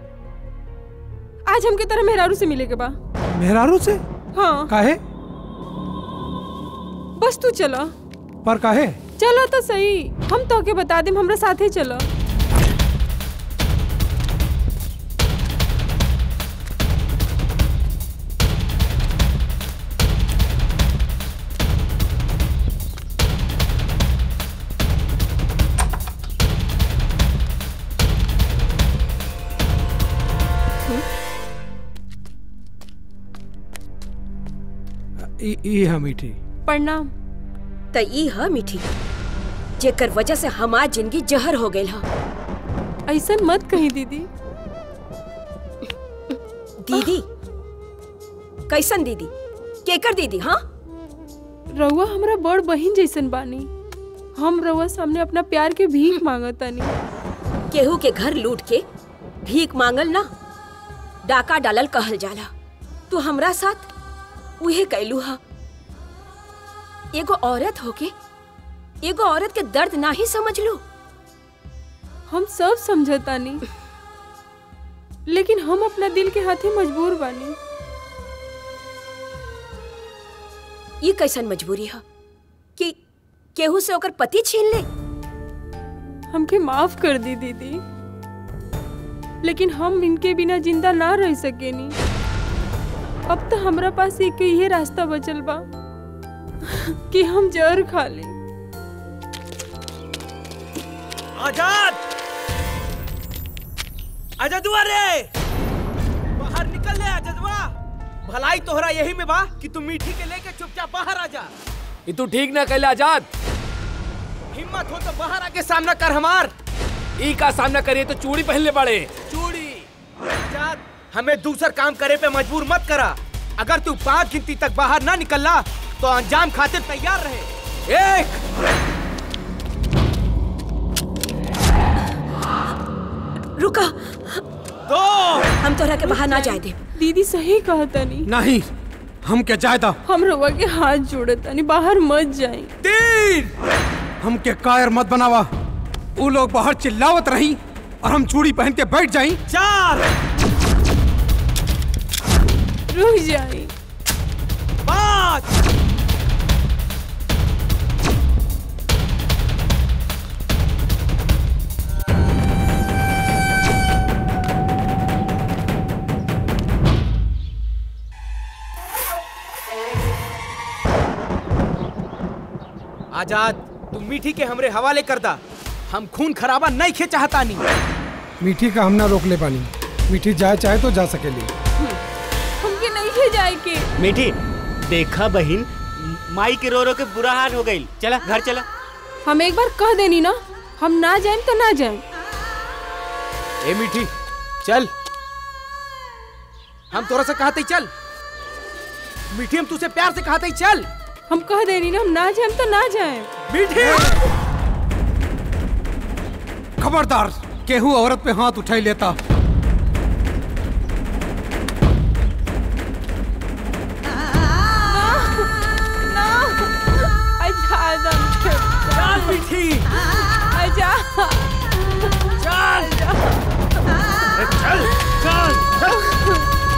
आज हमके तरह मेहरारू से मिले के बा। मेहरारू से? हाँ। काहे? बस तू चलो। पर काहे? चलो तो सही, हम तो के बता देम, हमरा साथे चलो। ई है मीठी। प्रणाम। त ई है मीठी, जेकर वजह से हमार जिंदगी जहर हो गई। ऐसा मत कही दीदी। दीदी? कैसन दीदी? केकर दीदी? हाँ, रउआ हमरा बड़ बहिन जैसन बानी। हम रउआ सामने अपना प्यार के भीख मांगतानी। केहू के घर लूट के भीख मांगल ना, डाका डालल कहल जाला। तू हमरा साथ उहे कैलू हा। एगो औरत होके एगो औरत के दर्द ना ही समझ लो। हम सब समझतानी, लेकिन हम अपना दिल के हाथे मजबूर बानी। ये कैसन मजबूरी है कि केहू से ओकर पति छीन ले? हमके माफ कर दी दीदी, लेकिन हम इनके बिना जिंदा ना रह सकेनी। अब तो हमरा पास एक ही रास्ता बचल बा कि हम जहर खा ले। आजाद! आजादुआ रे! बाहर निकल ले आजादुआ! भलाई तोहरा यही में बा कि तू मीठी के लेके चुपचाप बाहर आ जा। ये तू ठीक ना कहला आजाद। हिम्मत हो तो बाहर आके सामना कर हमार। ई का सामना करिए तो चूड़ी पहनले पड़े। चूड़ी आजाद, हमें दूसर काम करे पे मजबूर मत करा। अगर तू 5 गिनती तक बाहर ना निकलना तो अंजाम खातिर तैयार रहे। 1 रुका। 2 हम तोरा के बाहर ना जाए दे। दीदी सही कहा तनी। नहीं, हम के जायदा। हम रउआ के हाथ जोड़े तनी, बाहर मत जाई। 3 हम के कायर मत बनावा। वो लोग बाहर चिल्लावत रही और हम चूड़ी पहन के बैठ जाई। 4 रुक जाई। 5 आजाद, तू मीठी के हमरे हवाले कर दा। हम खून खराबा नहीं खे चाहता नहीं। मीठी का हम ना रोक ले पानी। मीठी जाए चाहे तो जा सकेली। हमके नहीं है जाए के। मीठी देखा बहन, माई के रो रो के बुरा हाल हो गई। चला घर चला। हम एक बार कह देनी ना, हम ना जाए तो ना जाए। ए मीठी चल, हम तोरा से कहते ही चल। मीठी हम तुझसे प्यार से कहते ही चल। हम कह देनी ना, हम ना जाए तो ना जाए। मीठी खबरदार, केहू औरत पे हाथ उठाई लेता। चल मीठी, आजाद चल चल चल चल।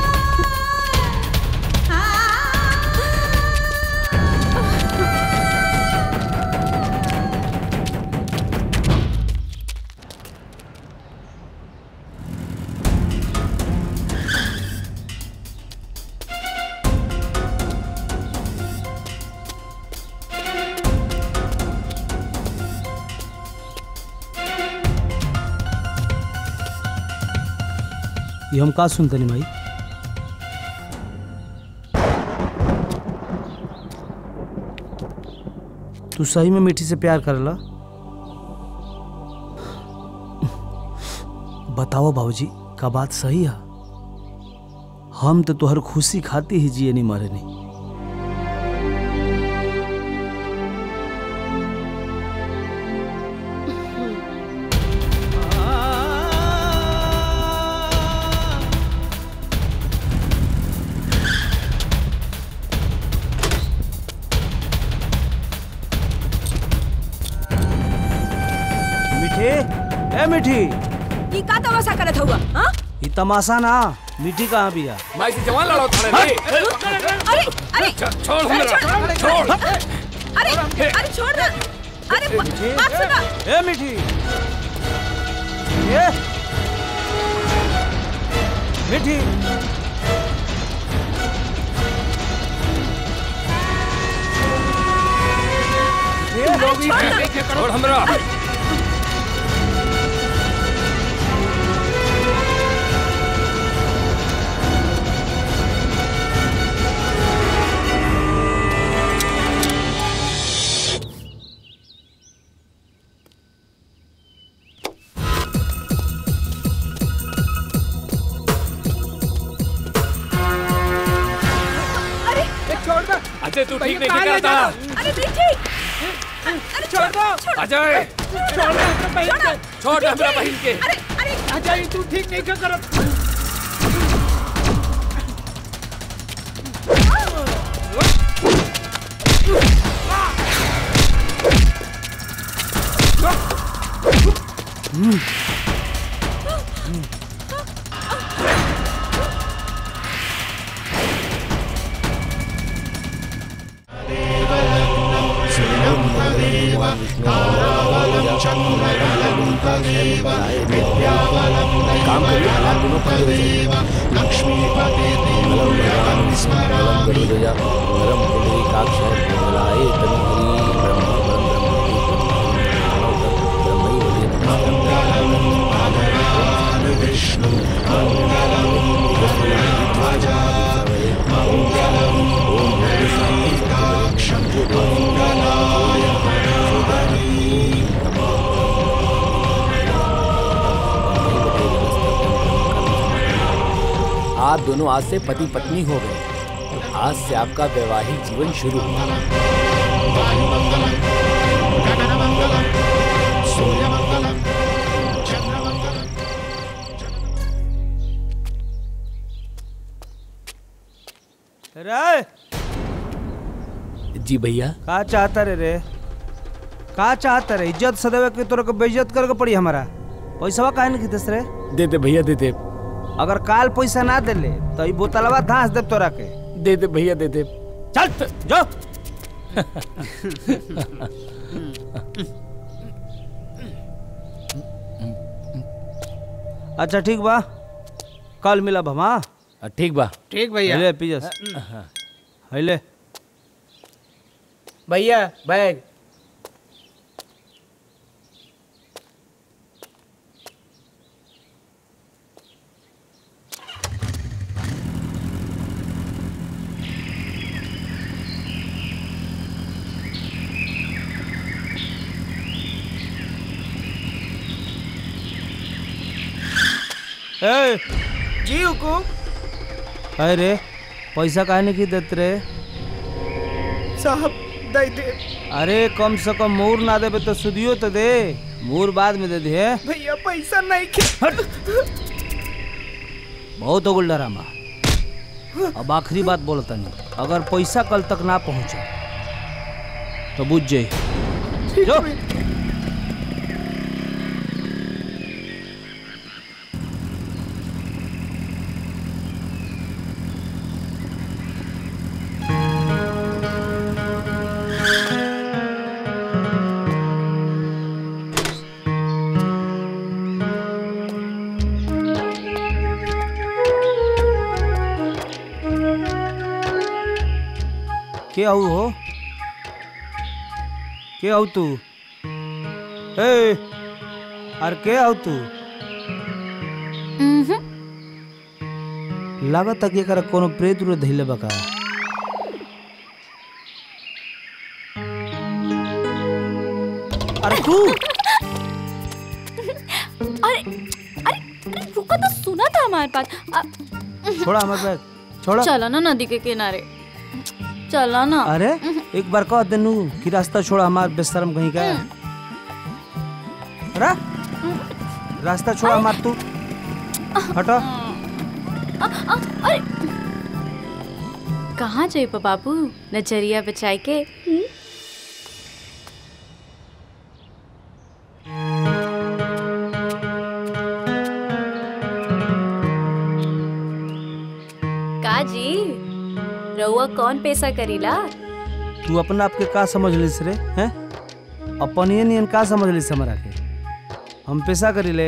ये हम का सुनते नहीं भाई। तू सही में मीठी से प्यार करला? बताओ बाबूजी, का बात सही है? हम तो तुहर खुशी खाती ही जिए नहीं मरे नहीं। ए मीठी, ई का तमाशा करत हुआ? हां, ये तमाशा ना, मीठी कहाँ भी है? माई से जवान लड़ाओ थाने रे। अरे अरे छोड़ हमरा, छोड़। अरे छोड़ ना। अरे बात सुना। ए मीठी, ए मीठी, छोड़ हमरा। अजय तू ठीक नहीं करता। अरे मीठी, अरे छोड़ दो। अजय छोड़ दो, छोड़ हमरा बहन के। अरे अजय तू ठीक नहीं करत। Mangalam दोनों आज से पति पत्नी हो गए। आज से आपका वैवाहिक जीवन शुरू हुआ। जी भैया। का चाहता रे का चाहता रे? इज्जत सदैव के तोरा के बेइज्जत करके पड़ी हमारा। पैसा काहे नहीं खींचस रे? दे दे भैया दे दे। अगर काल पैसा ना देले तो ई बोतलवा धांस दे तोरा के। दे दे भैया दे दे। चल जो। अच्छा ठीक बा, कल मिलब हम। हाँ ठीक बा। ठीक भैया। ले पीजस ले भैया बैग। जी हुकुम। अरे पैसा काहे नहीं देते रे? साहब दे दे। अरे कम से कम मोर ना देबे तो सुदियो तो दे। मोर बाद में दे दे। भैया पैसा नहीं बहुत हो गल डरामा। अब आखिरी बात बोलता नहीं, अगर पैसा कल तक ना पहुंचा तो बुझ जाए। जो क्या हो? क्या हो तू? अरे क्या हो तू? लागत कि एकरा कोनो प्रेत उरे धइले बका। अरे तू अरे रुको तो, सुना था हमारे पास। छोड़ा हमारे बैग, छोड़ा। चलो ना नदी के किनारे, चलो ना। अरे एक बार कह देनू कि रास्ता छोड़ा, हमार बेशरम कहीं का। रास्ता छोड़ा हमार, तू हटो। अरे कहाँ जाए बाबू नजरिया बचाए के? काजी रउआ कौन पैसा करीला? तू अपना आपके का समझ लिस रे? हैं अपन ये नियन का समझ लिस हमरा के? हम पैसा करीले?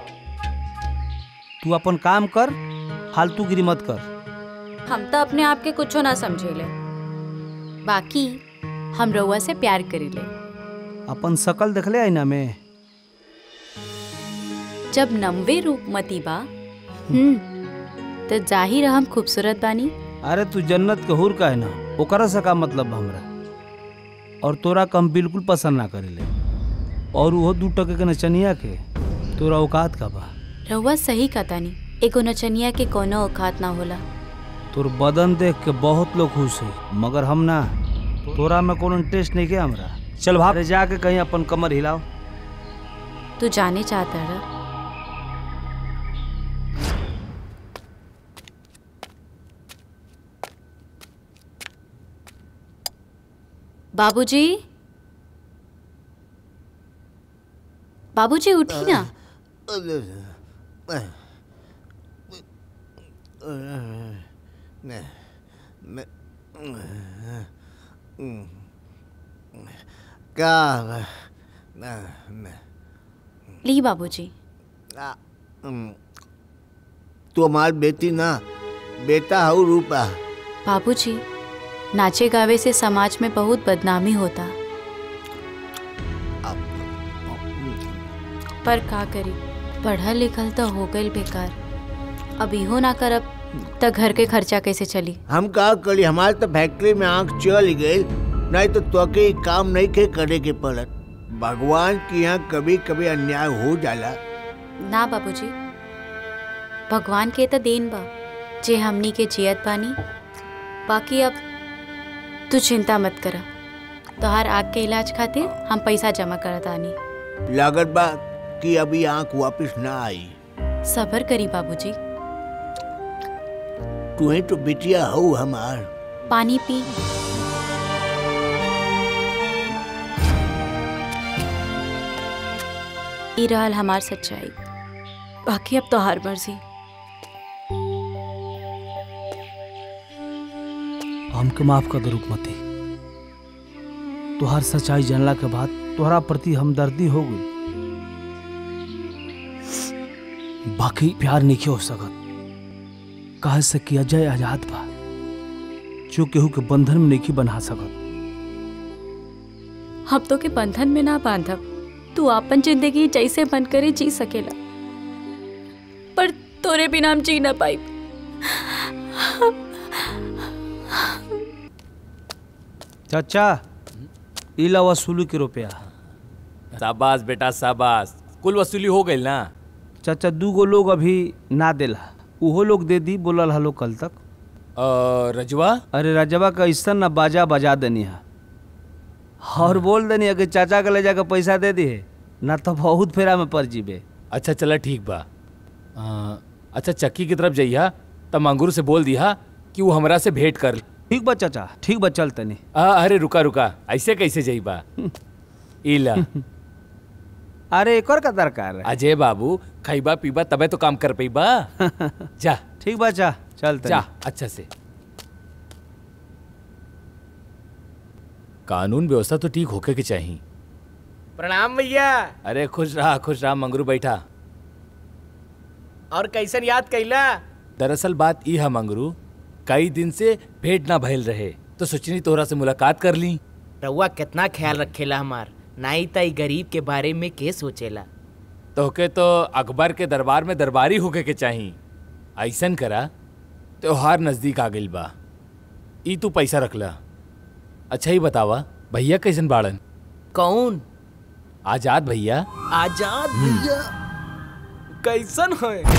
तू अपन काम कर, फालतू गिरी मत कर। हम तो अपने आप के कुछो ना समझेले, बाकी हम रउआ से प्यार करीले। अपन शकल देखले आईना में? जब नमवे रूप मती बा तो जाहिर हम खूबसूरत बानी। अरे तू जन्नत के हूर का है ना, ओकरा से का मतलब हमरा? और तोरा कम बिल्कुल पसंद ना करेले, और वो 2 टके के नचनिया के तोरा औकात का बा? रउआ सही कहतानी, एगो नचनिया के कोनो औकात ना होला। तोर बदन देख के बहुत लोग खुश है, मगर हम ना। तोरा में कोनो इंटरेस्ट नहीं के हमरा। चल भाग जाके कहीं अपन कमर हिलाओ। तू जाने चाहता है? बाबूजी, बाबूजी उठी ना। ली बाबूजी। तू हमार बेटी ना, बेटा हूँ रूपा। बाबूजी नाचे गावे से समाज में बहुत बदनामी होता, पर का करी, पढ़ल लिखल तो हो गई बेकार। अब इहो ना करब तो घर के खर्चा कैसे चली? हम का करी, हमारे तो फैक्ट्री में आंख चल गई, नहीं तो तोके काम नहीं के करे के पड़त। भगवान की यहाँ कभी कभी अन्याय हो जाला। ना बाबूजी, भगवान के तो देन बा, जे हमनी के जियत बानी। बाकी अब तू चिंता मत करा, तोहार आँख के इलाज खातिर हम पैसा जमा करत आनी। लागत बा कि अभी आँख वापस ना आई। सबर करी बाबूजी। तुम्हें तो बिटिया हो हमार। पानी पी। ई रहल हमार सच्चाई, बाकी अब तोहार मर्जी। हमके माफ कर दो रुकमती। तुहार सच्चाई जानला के बाद तोहरा प्रति हमदर्दी हो गई, बाकी प्यार नहीं हो सकत। कहे से कि अजय आजाद बा, जो केहू के बंधन में नहीं बना सकत। हम तो के बंधन में ना बांधब, तू अपन जिंदगी जैसे मन करे जी सकेला, पर तोरे बिना हम जी ना पाई। चाचा इला वसूली के रुपया। शाबाश बेटा शाबाश, कुल वसूली हो गई ना। चाचा 2 लोग अभी ना देला, उहो लोग दे दी बोलल हलो कल तक। रजवा? अरे रजवा का ऐसा ना बाजा बजा देनी है और बोल देनी है कि चाचा के ले जाकर पैसा दे दी है, ना तो बहुत फेरा में पड़ जीबे। अच्छा चला ठीक बा। अच्छा चक्की की तरफ जइहा तब मंगूर से बोल दिया कि वो हमरा से भेंट कर। ठीक बा चाचा, ठीक बा, चल तनी। अरे रुका रुका, ऐसे कैसे जइबा? इला अरे एक और का दरकार है। अजय बाबू खाइबा पीबा तबे तो काम कर पाइबा। जा ठीक बा, जा चल तनी। जा अच्छा से। कानून व्यवस्था तो ठीक होके के चाहिए। प्रणाम भैया। अरे खुश रहा मंगरू, बैठा। और कैसन याद कैला? दरअसल बात ई है मंगरू, कई दिन से भेंट ना भइल रहे तो सोचनी तोहरा से मुलाकात कर ली। रउआ कितना ख्याल रखेला हमार, नाई ताई गरीब के बारे में के सोचेला। तोहके तो अकबर के दरबार में दरबारी होके के चाहिए। ऐसन करा, त्योहार नजदीक आ गइल बा, ई तू पैसा रखला। अच्छा ही बतावा भैया कैसन बाड़न? कौन? आजाद भैया। आजाद भैया कैसन है?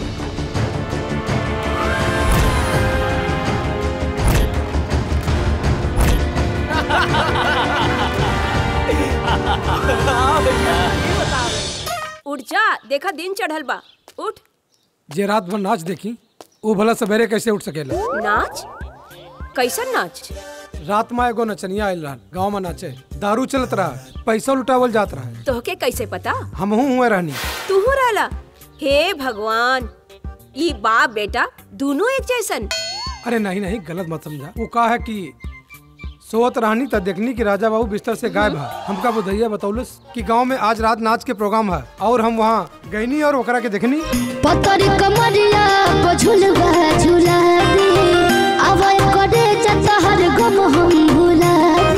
उठ जा, देखा दिन चढ़ल बा, उठ। जे रात भर नाच देखी वो भला सवेरे कैसे उठ सकेला? नाच? कैसन नाच? रात में एगो नचनिया आयल रहा, गाँव में नाचे, दारू चलत रहा, पैसा लुटावल जात रहा। तोहके कैसे पता? हमहू हुए रहनी। तू हो रहला? हे भगवान, ये बाप बेटा दोनों एक जैसन। अरे नहीं गलत मत समझा। वो कहा है कि सोत रहनी तब देखनी कि राजा बाबू बिस्तर से गायब है। हमका बुधैया बतौलस कि गांव में आज रात नाच के प्रोग्राम है और हम वहाँ गईनी और ओकरा के देखनी। पतरी कमरिया को झुलवा झुला दे, आवाज करे चचा हर गम हम भुला।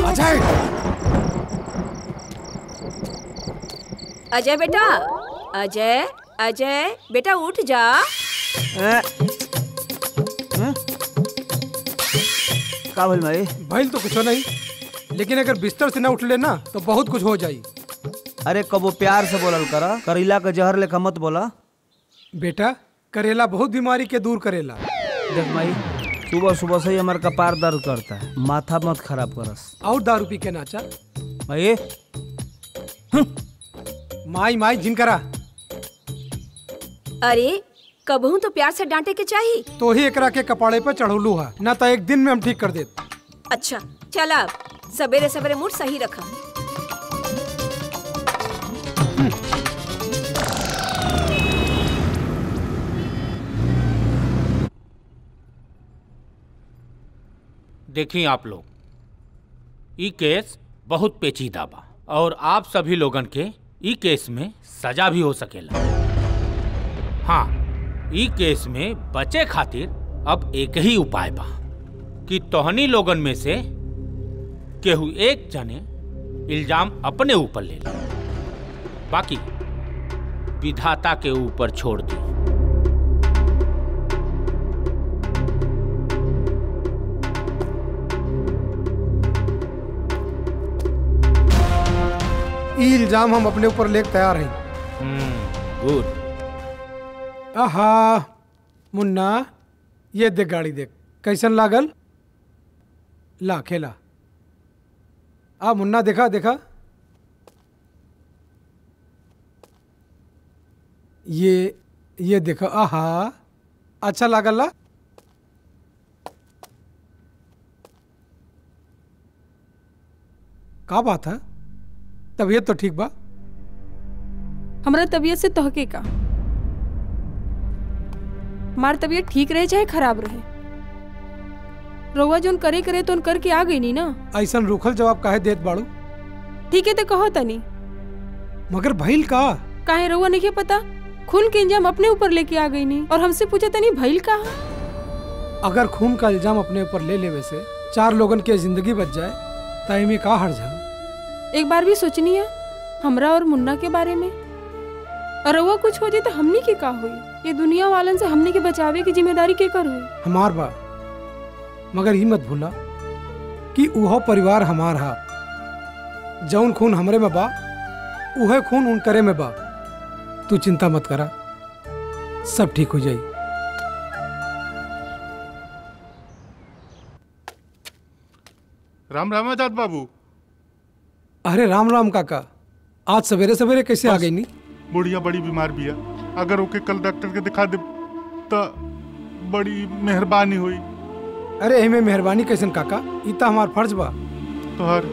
अजय बेटा, अजय बेटा उठ जा। का भइल भाई? भइल तो कुछ नहीं, लेकिन अगर बिस्तर से न उठ लेना तो बहुत कुछ हो जाई। अरे कबो प्यार से बोलल करा, करेला का जहर लेखा मत बोला। बेटा करेला बहुत बीमारी के दूर करेला। देख माई, सुबह सुबह से ही हमार कपार दर्द करता है, माथा मत खराब करस। और दारू पी के नाचा भाई। माई जिनकरा। अरे कबहू तो प्यार से डांटे के चाहिए। तो ही एकरा के कपाड़े पे चढ़ौलू है, ना तो एक दिन में हम ठीक कर देते। अच्छा चला, सवेरे सवेरे मूड सही रखा। देखिए आप लोग, ई केस बहुत पेचीदा बा और आप सभी लोगन के ई केस में सजा भी हो सकेला। हाँ, ई केस में बचे खातिर अब एक ही उपाय बा कि तोहनी लोगन में से केहू एक जने इल्जाम अपने ऊपर ले ला, बाकी विधाता के ऊपर छोड़ दी। इल्जाम हम अपने ऊपर लेकर तैयार हैं। गुड। आहा मुन्ना, ये देख गाड़ी देख कैसन लागल। ला खेला। आ मुन्ना देखा देखा। ये देखो। आहा अच्छा लागल ला। का बात है? तबीयत तो ठीक बा? हमारा तबीयत से तहके का। हमार तबीयत ठीक रहे चाहे खराब रहे, रउआ जोन करे करे तो करके आ गई नी ना। ऐसा रूखल जवाब काहे देत बाड़ू? ठीक है तो कहो तनी। मगर भइल का? काहे रउआ नहीं पता? खून के इंजाम अपने ऊपर लेके आ गई नी और हमसे पूछा तनी भइल का? अगर खून का इल्जाम अपने ऊपर ले लेवे से 4 लोगन के जिंदगी बच जाए तो इमे का हर्ज है? एक बार भी सोचनी है हमरा और मुन्ना के बारे में। और रउआ कुछ हो जाए तो हमनी के का हुई? ये दुनिया वालन से हमनी के बचावे की जिम्मेदारी के कर हुई? हमार बा। मगर ही मत भूला कि उहो परिवार हमार हा। जौन खून हमरे में बा उहे खून उन करे में बा। तू चिंता मत करा, सब ठीक हो जाई। राम राम आजाद बाबू। अरे राम राम काका, आज सवेरे सवेरे कैसे आ गई नी? बुढ़िया बड़ी बीमार बिया, अगर ओके कल डॉक्टर के दिखा दे तो बड़ी मेहरबानी हुई। अरे हमें मेहरबानी कैसन काका, इतना हमार फर्ज बा। तोहर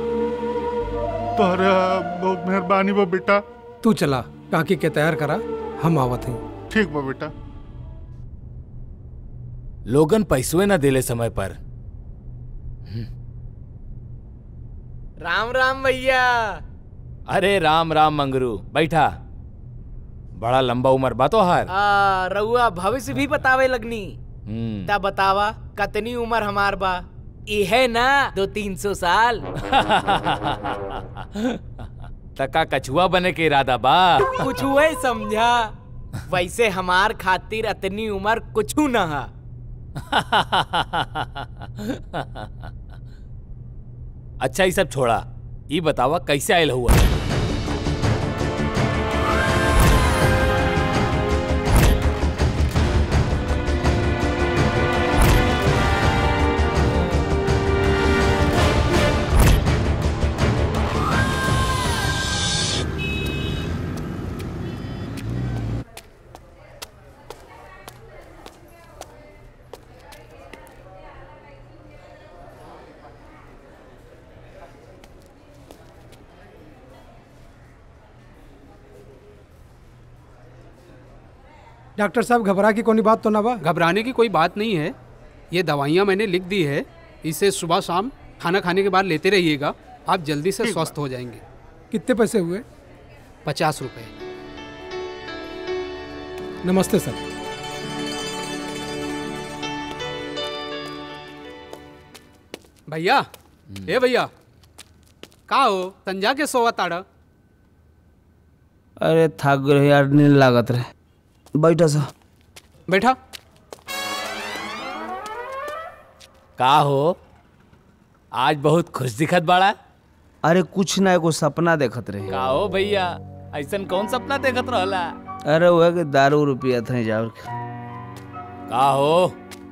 बहुत मेहरबानी बा बेटा। तू चला काकी के तैयार करा, हम आवत हैं। ठीक बा बेटा। लोगन पैसों ना देले समय पर। राम राम भैया। अरे राम राम मंगरू, बैठा। बड़ा लंबा उम्र बा तोहार। रउआ भविष्य भी बतावे लगनी। ता बतावा कतनी उम्र हमार बा? इहे ना 200-300 साल। तका कछुआ बने के इरादा बा? कुछ हुए समझा। वैसे हमार खातिर अतनी उम्र कुछ ना हा। अच्छा ये सब छोड़ा, ये बतावा कैसे आयल हुआ? डॉक्टर साहब घबरा की कोई बात तो ना बा? घबराने की कोई बात नहीं है। ये दवाइयाँ मैंने लिख दी है, इसे सुबह शाम खाना खाने के बाद लेते रहिएगा, आप जल्दी से स्वस्थ हो जाएंगे। कितने पैसे हुए? 50 रुपए। नमस्ते सर। भैया, ए भैया, का हो संजा के सोवा ताड़ा? अरे थक गए यार, नींद लागत रहे। बैठा सा। बैठा। का हो आज बहुत खुश दिखत बाड़ा? अरे कुछ ना, एगो सपना देखत रहे। का हो भैया, ऐसन कौन सपना देखत रहला? अरे वो के दारू रुपया था जाओ। का हो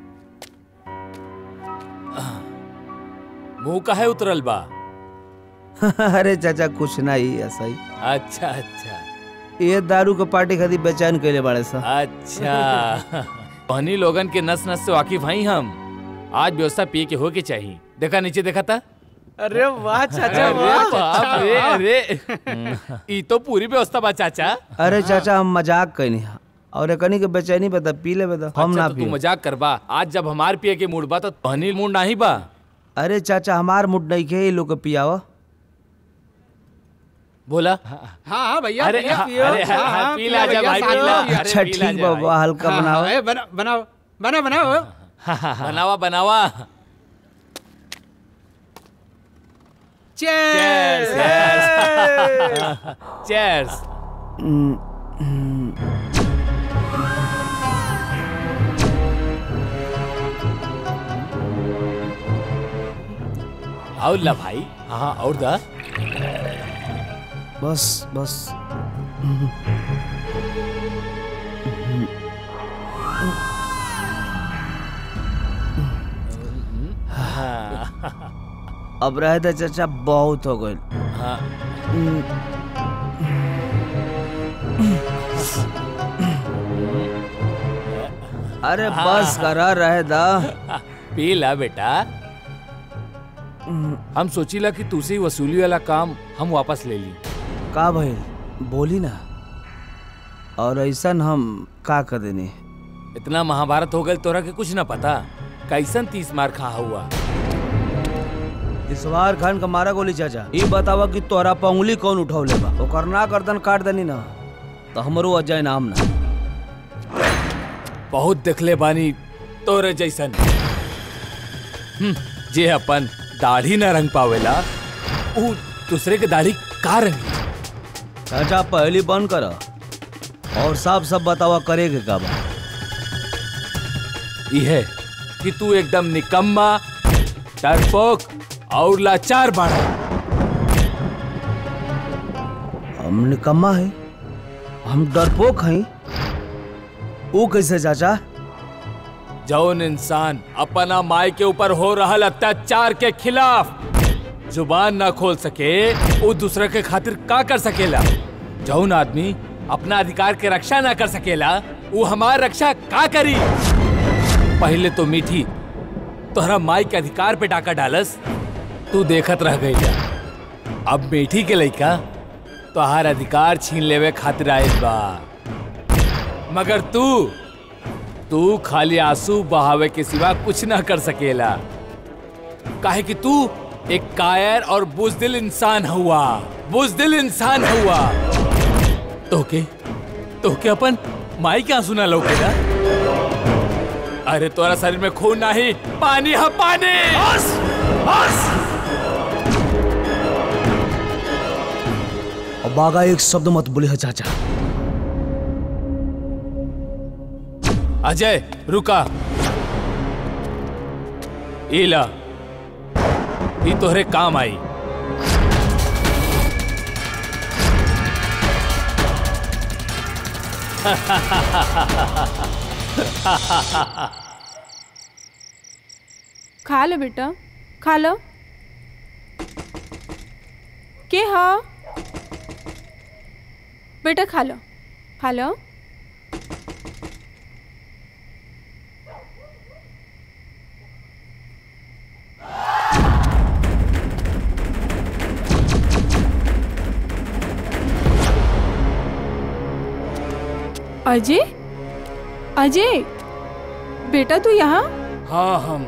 मुंह काहे उतरल बा? अरे चाचा कुछ ना ही, ऐसा ही। अच्छा अच्छा, ये दारू के पार्टी खातिर बेचैन कैले बाड़े सा। अच्छा पहनी लोगन के नस नस से वाकिफ हई हम। आज व्यवस्था पिए के हो के चाहिए। देखा नीचे देखा था। अरे वाह चाचा, वाह। अरे ई तो पूरी व्यवस्था बा चाचा। अरे चाचा हम मजाक कैनी और एकनी के बेचैनी बता पी ले बता। हम अच्छा, ना तो पी। तू मजाक करबा। आज जब हमार पिए के मूड बा तो पहनी मूड नहीं बा। अरे चाचा हमार मूड नहीं के, ये लोग के पियावा। बोला हाँ भैया। अरे पी ला जा भाई, पी ला। अच्छा ठीक बाबा, हल्का बनाओ। बनाओ बनाओ बनाओ बनावा बनावा। चीयर्स। चीयर्स। और ला भाई। हाँ और दा। बस बस। अब रहे दे चाचा, बहुत हो गए। हाँ। अरे बस करा रहे दा। पी ला बेटा। हम सोचीला कि तुसे ही वसूली वाला काम हम वापस ले ली। का भइल बोली ना। और ऐसा हम का कर देनी। इतना महाभारत हो गए तोरा के कुछ ना पता। कैसन 30 मार खा हुआ। इसवार खान का मारा गोली चाचा। ये बतावा कि तोरा पे उंगली कौन उठौले बा। ओकर ना गर्दन काट देनी ना तो हमरो अजय नाम ना। बहुत देखले बानी तोरे जैसन। जे अपन दाढ़ी ना रंग पावेला उ दूसरे के दाढ़ी का रंग। चाचा पहली बंद कर और साफ सब बतावा करे के का बा। यह कि तू एकदम निकम्मा, डरपोक और लाचार बाड़ा। हम निकम्मा है, हम डरपोक हैं। वो कैसे चाचा? जौन इंसान अपना माई के ऊपर हो रहा अत्याचार के खिलाफ जुबान ना खोल सके वो दूसरे के खातिर का कर सकेला। जौन आदमी अपना अधिकार के रक्षा ना कर सकेला वो हमार रक्षा का करी। पहले तो मीठी तोहरा माई के अधिकार पे डाका डालस, तू देखत रह गई। अब मीठी के लइका तोहार अधिकार छीन लेवे खातिर आयल बा। मगर तू खाली आंसू बहावे के सिवा कुछ ना कर सकेला। काहे कि तू एक कायर और बुज़दिल इंसान हुआ। बुज़दिल इंसान हुआ। तोके अपन माई के आंसू ना लौकेला। अरे तोरा शरीर में खून नहीं, पानी है पानी। बस बस। अब आगा एक शब्द मत बोले है चाचा। अजय रुका। इला ये तोहरे काम आई। खा लो बेटा, खा लो। के हाँ बेटा खा लो, खा लो। अजय, अजय बेटा तू यहाँ? हाँ हम।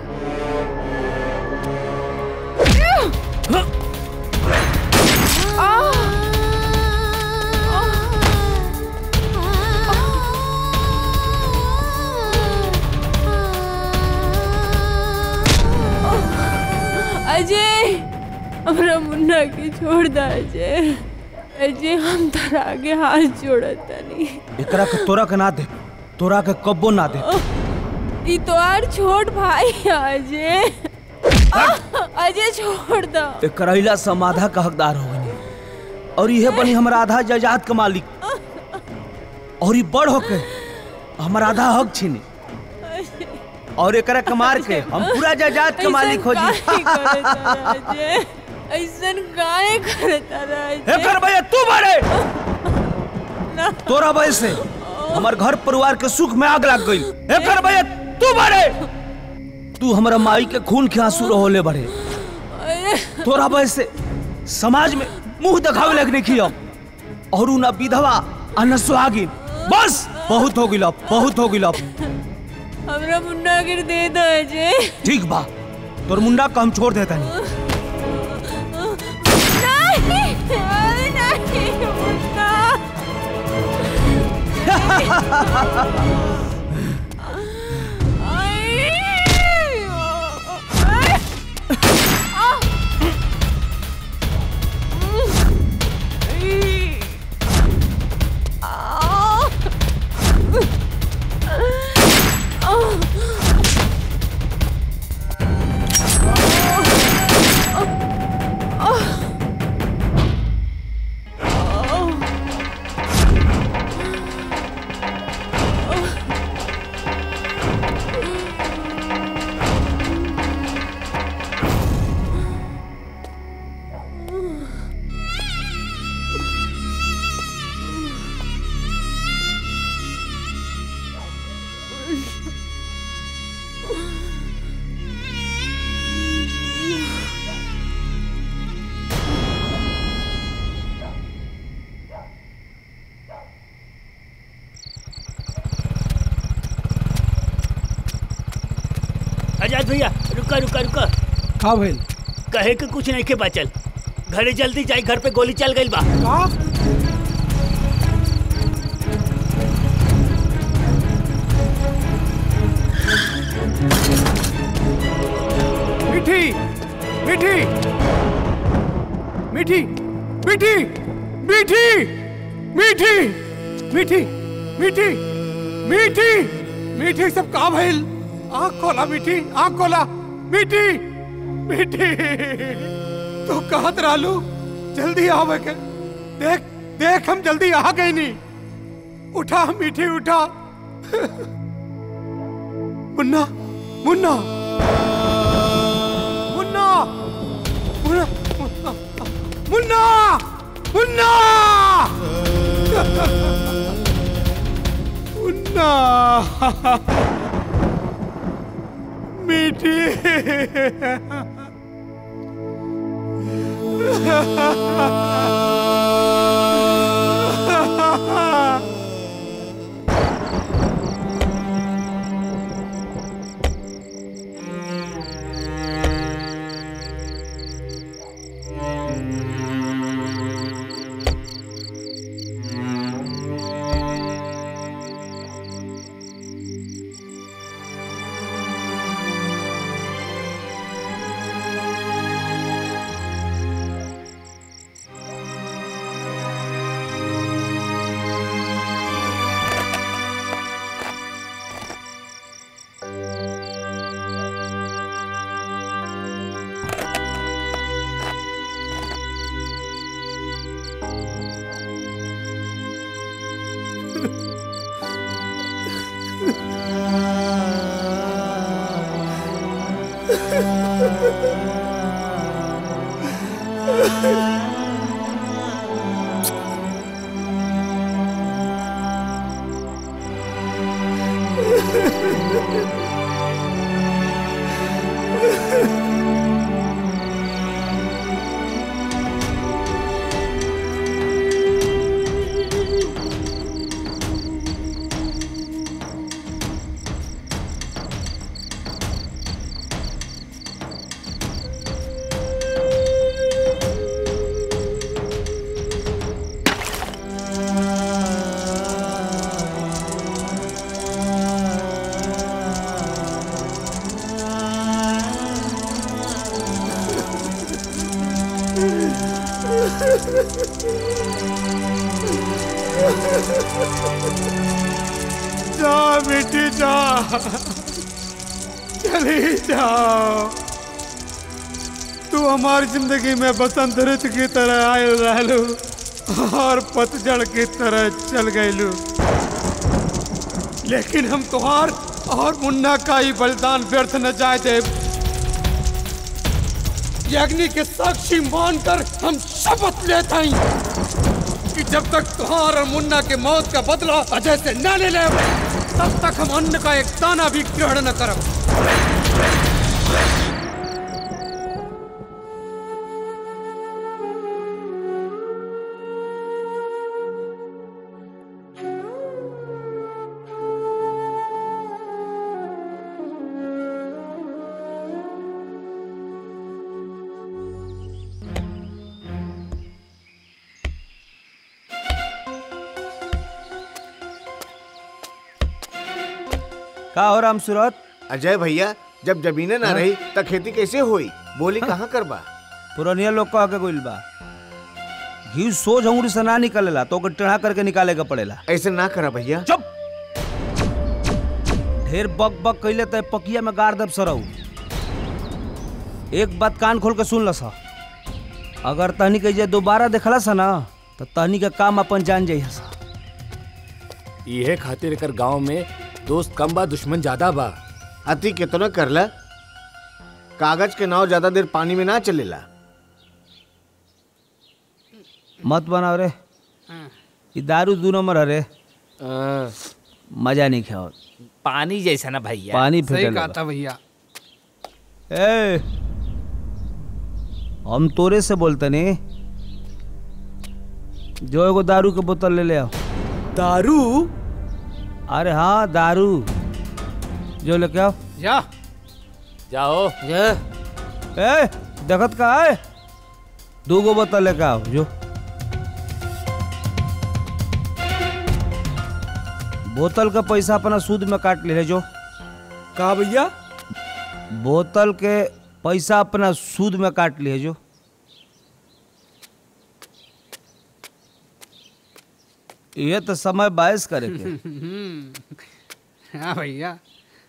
अजय हमरा मुन्ना के छोड़ दा। अजय अजय हम तोरा आगे हाथ जोड़ता नहीं। एकरा के तोरा के ना दे, तोरा के कब्बो ना दे। ई तोहार छोट भाई अजय। अजय छोड़ दो। एकरा इला समाधा का हकदार हो गई और यह बनी हमारा आधा जायदाद का मालिक। और ये बड़ होके हमारा आधा हक छीनी और एकरा के मार के हम पूरा जायदाद का मालिक हो जी। अजय ऐसन काहे करता रहा? एकर भैया तू मारे। तोरा वजह से हमार घर परिवार के सुख में आग लग गई। एकर भैया तू मारे। तू हमारा माई के खून के आंसू रोले बड़े। तोरा वजह से समाज में मुंह दिखावे लगने की और ना विधवा न सुहागिन। बस बहुत हो गई, बहुत हो गई। हमरा मुन्ना गिर दे दो अजय। ठीक बा, तोर मुंडा का हम छोड़ देता नहीं। नहीं मुन्ना। आजाद भैया रुका रुका रुका। का भइल? कहे के कुछ नहीं के बचल। घरे जल्दी जाई, घर पे गोली चल गई बा। मीठी मीठी मीठी मीठी मीठी मीठी मीठी मीठी मीठी मीठी सब का भइल? आँख खोला मीठी, आँख खोला मीठी मीठी। तू कहत रहलू जल्दी आवे के। देख देख हम जल्दी आ गई नी। उठा मीठी उठा। मुन्ना मुन्ना मुन्ना मुन्ना मुन्ना मुन्ना मुन्ना मीठी। जा बेटी जा, चली जाओ। तू हमारी जिंदगी में बसंत ऋतु की तरह आयल रहलू और पतझड़ की तरह चल गईलू, लेकिन हम तुहार और मुन्ना का ही बलिदान व्यर्थ न जाए दे। अग्नि के साक्षी मानकर हम शपथ लेते हैं कि जब तक तुहार और मुन्ना के मौत का बदला अजय से न ले ले, तब तक हम अन्न का एक दाना भी ग्रहण न करें। का हो राम सूरत? अजय भैया, जब जमीने ना रही तब खेती कैसे हुई? बोली कहाँ करबा? पुरानिया लोग कह के गोइल बा घी सोझ अंगुरी से ना निकलेला तो ओके टेढ़ा करके निकाले के पड़ेला। ऐसे ना करा भैया। चुप! ढेर बक बक कैले तो पकिया में गाड़ देब सरऊ। एक बात कान खोल के सुन लसा, अगर तहनी के दोबारा देखला सा ना तो तहनी का काम अपन जान जाइए सा। इहे खातिर कर गांव में दोस्त कम बा दुश्मन ज्यादा बा। अति कितना करला, कागज के नाव ज्यादा देर पानी में ना चलेला। मत बनाओ रे, ये दारू दू नंबर अरे मजा नहीं खाओ। पानी जैसा ना भैया, पानी सही कहा था भैया। ए, हम तोरे से बोलते नहीं, जो एगो दारू के बोतल ले ले आओ। दारू? अरे हाँ दारू, जो लेके आओ। जा जाओ। ए देखत का है 2 गो बोतल लेके आओ जो। बोतल का पैसा अपना सूद में काट ले जो। कहा भैया? बोतल के पैसा अपना सूद में काट लिए जो। ये तो समय बायस करे के। हाँ भैया।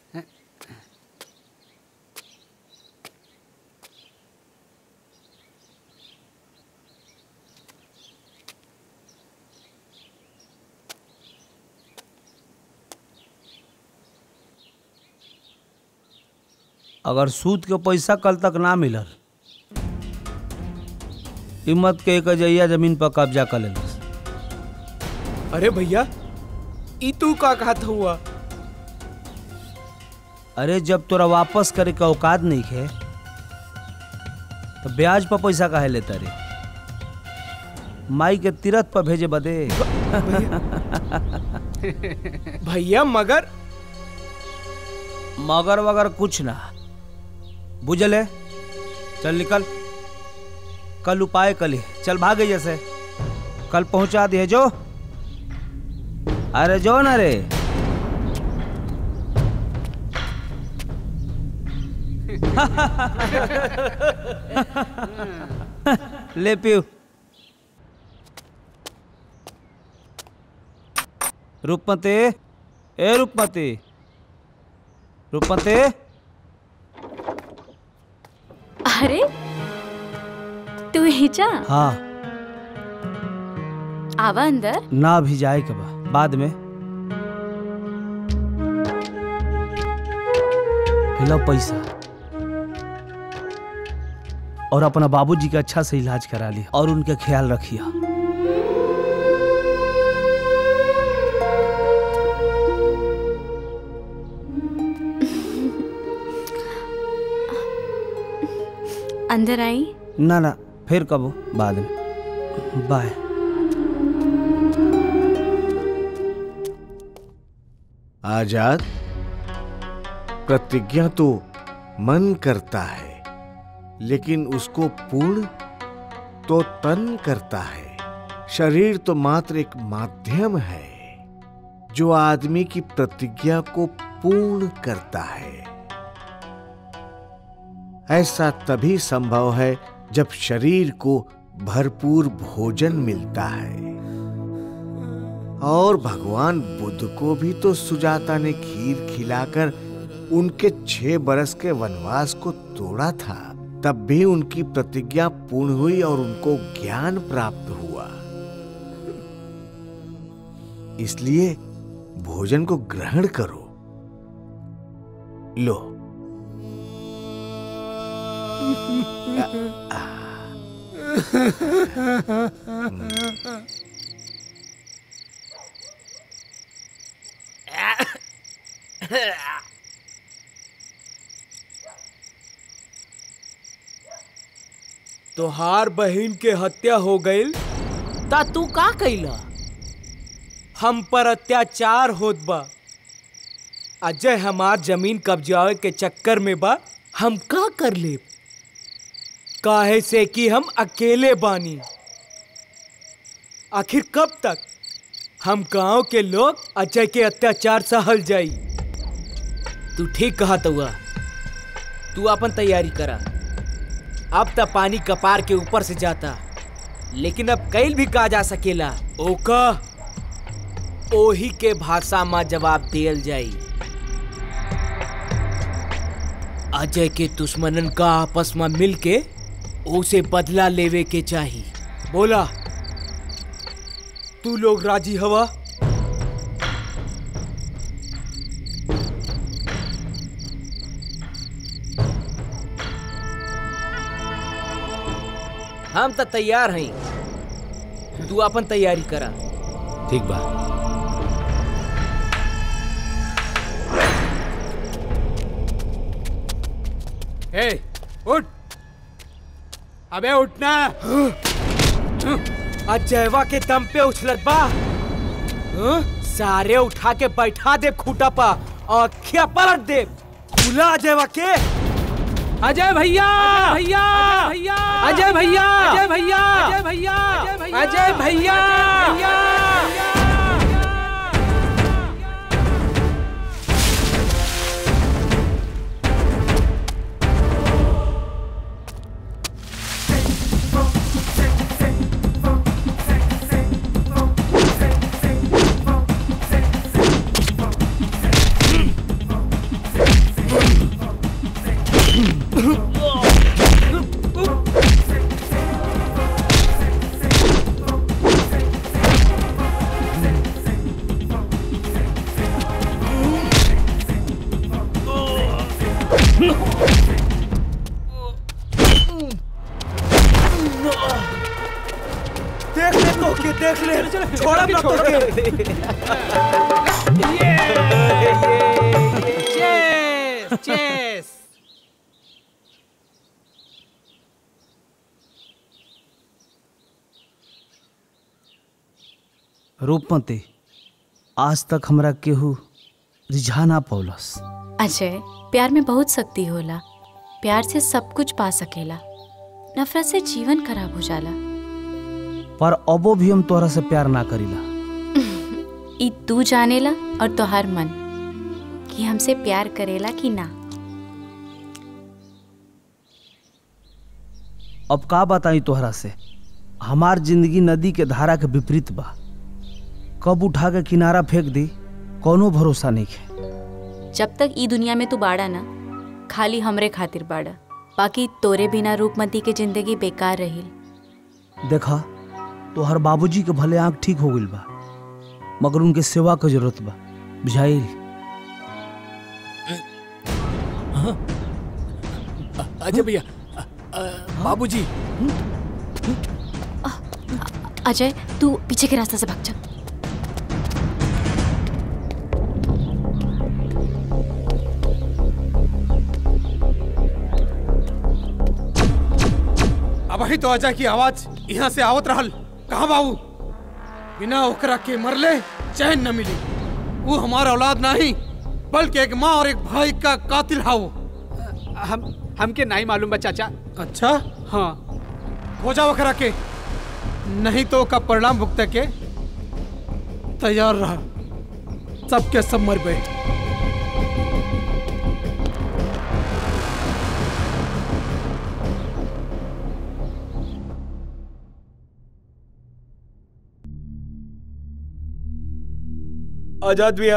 अगर सूद के पैसा कल तक ना मिलल हिम्मत के 1 जइया जमीन पर कब्जा कर ले। अरे भैया ई तू का कहत हुआ? अरे जब तोरा वापस करे का औकात नहीं है तो ब्याज पर पैसा काहे लेता रे? माई के तीरथ पर भेजे बदे। भैया मगर वगर कुछ ना बुझले। चल निकल, कल उपाय कल ही चल भागे जैसे कल पहुंचा दिए जो। अरे जो ना रे। ले पियो। रूपमती, ए रूपमती, रूपमती। अरे तू ही जा। हाँ आवा अंदर। ना भी जाए के बाद में लो पैसा और अपना बाबूजी का अच्छा से इलाज करा लिया और उनका ख्याल रखिया। अंदर आई? ना ना फिर कबो बाद में। बाय। आजाद, प्रतिज्ञा तो मन करता है लेकिन उसको पूर्ण तो तन करता है। शरीर तो मात्र एक माध्यम है जो आदमी की प्रतिज्ञा को पूर्ण करता है। ऐसा तभी संभव है जब शरीर को भरपूर भोजन मिलता है। और भगवान बुद्ध को भी तो सुजाता ने खीर खिलाकर उनके 6 बरस के वनवास को तोड़ा था। तब भी उनकी प्रतिज्ञा पूर्ण हुई और उनको ज्ञान प्राप्त हुआ। इसलिए भोजन को ग्रहण करो। लो। तोहार बहन के हत्या हो गईल ता तू का कैला? हम पर अत्याचार होत बा। अजय हमार जमीन कब्जावे के चक्कर में बा। हम का कर ले? काहे से कि हम अकेले बानी। आखिर कब तक हम गांव के लोग अजय के अत्याचार सहल जाई? तू ठीक कहा हुआ। तू अपन तैयारी करा। अब तक पानी कपार के ऊपर से जाता, लेकिन अब कैल भी कहा जा सकेला। ओका ओही के भाषा में जवाब दियल जाई। अजय के दुश्मनन का आपस में मिलके उसे बदला लेवे के चाहिए। बोला तू लोग राजी हवा? हम तो तैयार हैं। तू अपन तैयारी करा। ठीक बा। ए, उठ। अबे उठना। अजयवा के दम पे उछलत बा। सारे उठा के बैठा दे खूटा पा और खिया पलट दे। बुला अजयवा के। अजय भैया भैया भैया अजय भैया अजय भैया अजय भैया अजय भैया देख ले तो के देख ले छोड़ा मत तो के चेस चेस रूपमती आज तक हमरा केहू रिझा ना पौलस। अजय प्यार में बहुत शक्ति होला। प्यार से सब कुछ पा सकेला, नफरत से जीवन खराब हो जाला। पर अबो भी हम तोहरा से प्यार ना करीला। ई तू जानेला और तोहर मन कि हमसे प्यार करेला कि ना। अब का बताई तोहरा से, हमार जिंदगी नदी के धारा के विपरीत बा। कब उठा के किनारा फेंक दी कोनो भरोसा नहीं है। जब तक ई दुनिया में तू बाड़ा ना, खाली हमरे खातिर बाड़ा, बाकी तोरे बिना रूपमती के जिंदगी बेकार रही। देखा तोहर बाबूजी के भले आँख ठीक हो गइल बा, मगर उनके सेवा के जरूरत बा, बुझाइल? अजय भैया, बाबूजी। अजय तू पीछे के रास्ते से भाग जा। अब ही तो अजय की आवाज यहाँ से आवत रहल। कहाँ बाबू? बिना ओकरा के मरले चैन न मिली। वो हमारा औलाद नहीं, बल्कि एक माँ और एक भाई का कातिल है वो। हमके नहीं मालूम बा चाचा। अच्छा हाँ, हो जाओ ओकरा के, नहीं तो का परिणाम भुगते के तैयार रहा। सबके सब मर गए। आजाद भैया,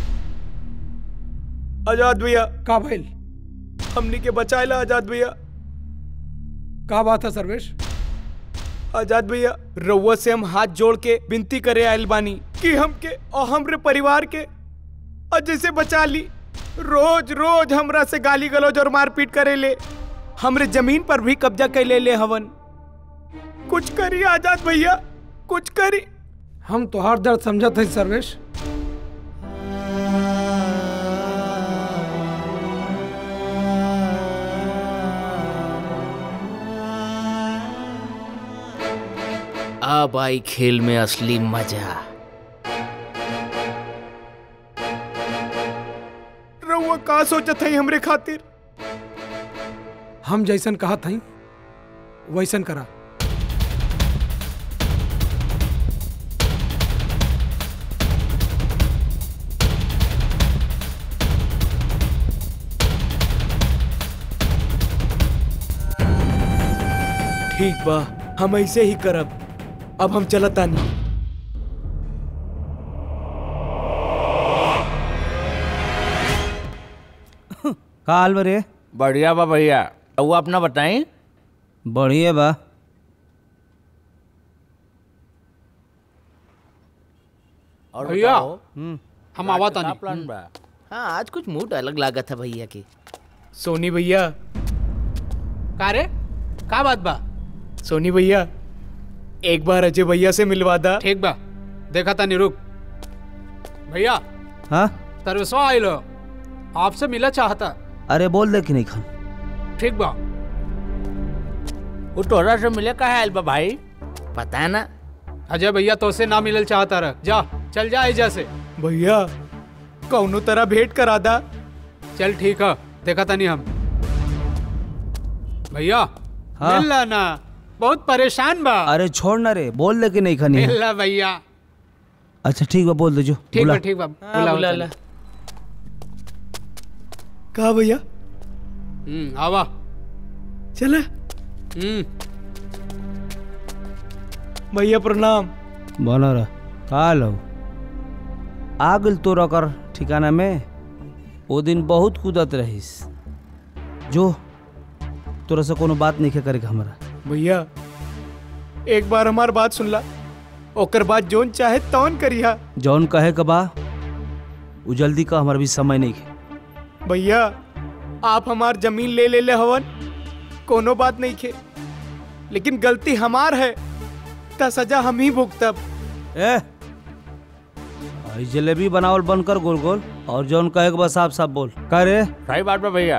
आजाद भैया। का भइल? हमनी के बचाएला आजाद भैया। का बात है सर्वेश? आजाद भैया, रउआ से हम हाथ जोड़ के विनती करे आयल बानी कि हमके और हमरे परिवार के अजय से बचा ली। रोज रोज हमरा से गाली गलौज और मारपीट करे ले, हमरे जमीन पर भी कब्जा कर ले हवन। कुछ करी आजाद भैया, कुछ करी। हम तोहार दर्द समझत है सर्वेश। अब आई खेल में असली मजा। रउआ का सोचत है हमरे खातिर? हम जैसन कहा था वैसन करा। ठीक बा, हम ऐसे ही करब। अब हम चलता नहीं। का हाल बा रे? बढ़िया बा भैया। वो अपना बताई। बढ़िया बा। और भैया हम आवा का प्लान बा? हाँ, आज कुछ मूड अलग लागत है भैया की। सोनी भैया। का रे? का बात बा? सोनी भैया, एक बार अजय भैया से मिलवा दा। ठीक बा, देखा था निरुक। भैया हाँ तरसवा आइलो, आपसे मिला चाहता। अरे बोल दे कि नहीं खान। ठीक बा। वो तोरा से मिले का है भाई? पता है ना अजय भैया तो से ना मिलल चाहता रह। जा चल जा एजा से। भैया कौनो तरह भेंट करा दा। चल ठीक है, देखा था नहीं हम। भैया हाँ? मिल ला ना, बहुत परेशान बा। अरे छोड़ ना रे, बोल ले कि नहीं खानी है। मिल ला भैया। अच्छा ठीक बा, बोल दे जो। ठीक बुला। बा ठीक बा, बुला ला। कहा भैया? आवा चले। भैया प्रणाम। बोलो रे, का लो आ गल तो रकर ठिकाना में। वो दिन बहुत कूदत रहीस। जो तोरा से कोनो बात नहीं करे के हमरा। भैया एक बार हमार बात सुन ला, ओकर बाद जोन चाहे तौन करिया। जौन कहे के बा वो जल्दी का, हमारा भी समय नहीं है। भैया आप हमार जमीन ले हवन, कोनो बात नहीं खे, लेकिन गलती हमार है ता सजा हम ही भुगतब। आई जलेबी बनावल बनकर गोल गोल, और जौन कहे के बा साफ साफ बोल। का रे? सही बात बा भैया।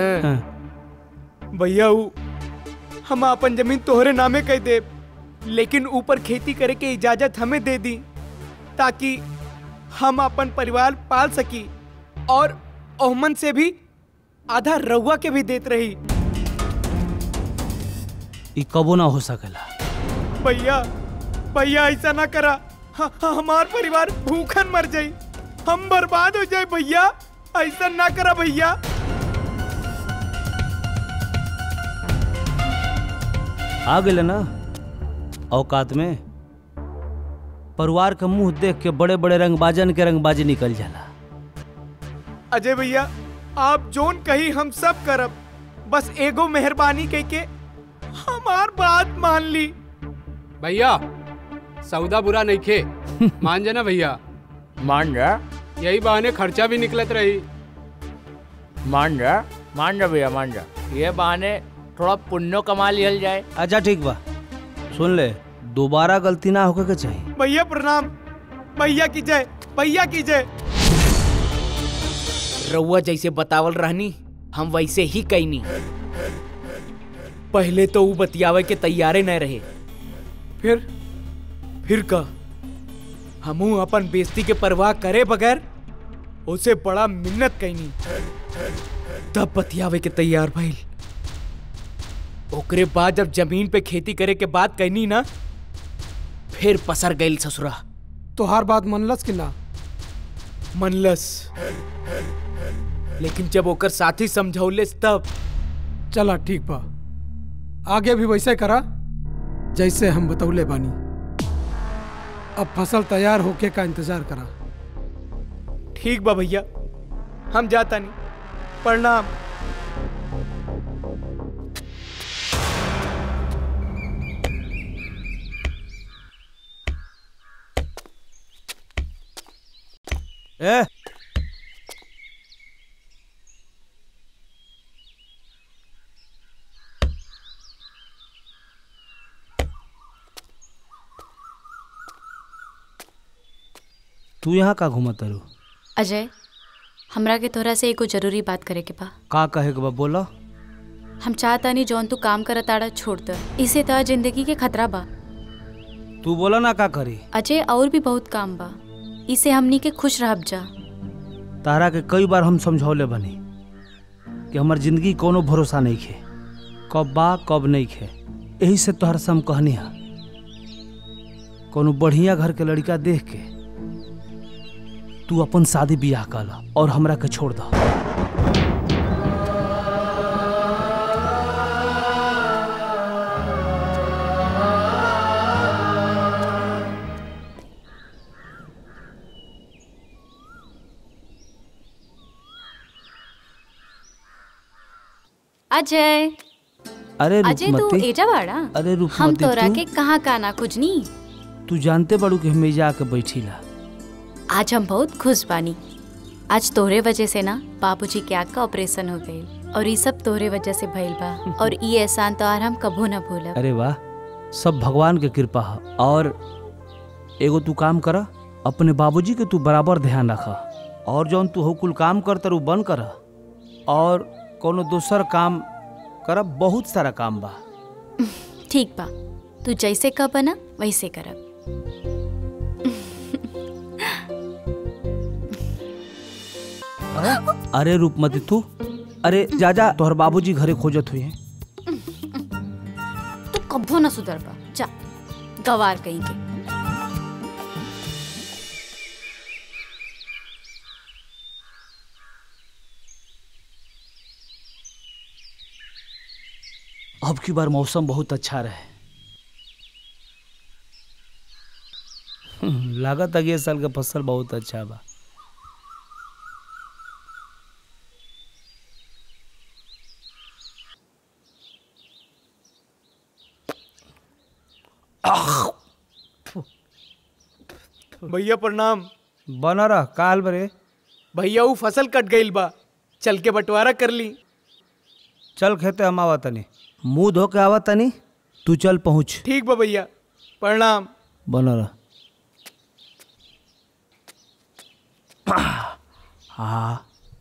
भैया हम अपन जमीन तोहरे नामे कह दे, लेकिन ऊपर खेती करे के इजाजत हमें दे दी, ताकि हम अपन परिवार पाल सकी, और ओहमन से भी आधा रउआ के भी देत रही। ई कबो ना हो सकेला। भैया ऐसा ना करा, हमार परिवार भूखन मर जाई, हम बर्बाद हो जाए। भैया ऐसा ना करा भैया। आ गए ना औकात में। परिवार का मुंह देख के बड़े बड़े रंगबाजन के रंगबाजी निकल जाला। अजय भैया आप जोन कही हम सब करब, बस एगो मेहरबानी कह के हमार बात मान ली। भैया सौदा बुरा नहीं खे, मान जाना भैया। मान जा। यही बहाने खर्चा भी निकलत रही। मान जा भैया, मान जा। ये बहाने थोड़ा पुण्य कमा लिया जाए। अच्छा ठीक बा, सुन ले, दोबारा गलती ना होके के चाहिए। भैया प्रणाम। भैया की जय, भैया की जय। रउआ जैसे बतावल रहनी हम वैसे ही कैनी। पहले तो वो बतियावे के तैयारे न रहे, फिर का हमू अपन बेइज्जती के परवाह करे बगैर उसे बड़ा मिन्नत कैनी, तब बतियावे के तैयार भइल। ओकरे बाद जब जमीन पे खेती करे के बात कहनी ना, फिर पसर गईल ससुरा। तोहार बात मनलस कि ना? मनलस, लेकिन जब ओकर साथी समझौले तब। चला ठीक बा, आगे भी वैसे करा जैसे हम बतौले बानी। अब फसल तैयार होके का इंतजार करा। ठीक बा भैया, हम जाता नहीं। प्रणाम। ए तू यहाँ का घूमत तारू? अजय, हमरा के तोहरा से एगो जरूरी बात करे के बा। का कहे के बा, बोला। हम चाहता नहीं जौन तू काम करत आड़ा छोड़ दे, इसे तो जिंदगी के खतरा बा। तू बोला ना का करी। अजय और भी बहुत काम बा, इसे हमनी के खुश रहब जा। तारा के कई बार हम समझौले बनी कि हमार जिंदगी कोनो भरोसा नहीं खे, कब बा कब नहीं खे। यही से तोहर से हम कहनी है, कोनो बढ़िया घर के लड़का देख के तू अपन शादी बियाह कर और हमरा के छोड़ दा। अजय, अरे अजय तू रूपमती, एजा बाड़ा? अरे हम रूपमती, तोरा तू- के कहाँ का ना खुजनी। तू जानते बड़ू कि हमें जाके बैठी ला। आज हम बहुत खुश बानी। आज तोहरे वजह से ना बाबूजी के आँख का ऑपरेशन हो गई, और ये सब तोहरे वजह से भइल बा, और ये एहसान तो हम कबो ना भूलब। अरे वाह, सब भगवान के कृपा है। और एगो तू काम कर, अपने बाबूजी के तू बराबर ध्यान रखा, और जौन तू हो कुल काम कर तर बंद कर, और कोनो दूसर काम कर। बहुत सारा काम बा। ठीक बा, तू जैसे कब ना वैसे करब। अरे रूपमती तू, अरे जा जा, तोहर बाबूजी घरे खोजत हुए हैं। कब्बो न सुधरबा। जा गवार कहीं के। अब की बार मौसम बहुत अच्छा रहे। लागत अगले साल का फसल बहुत अच्छा बा। भैया प्रणाम। बना रहा काल बरे। भैया वो फसल कट गईल बा, चल के बंटवारा कर ली। चल खेते हम आवा तनी, मुंह धो के आवा तनी, तू चल पहुँच। ठीक बा भैया, प्रणाम। बना रहा। हाँ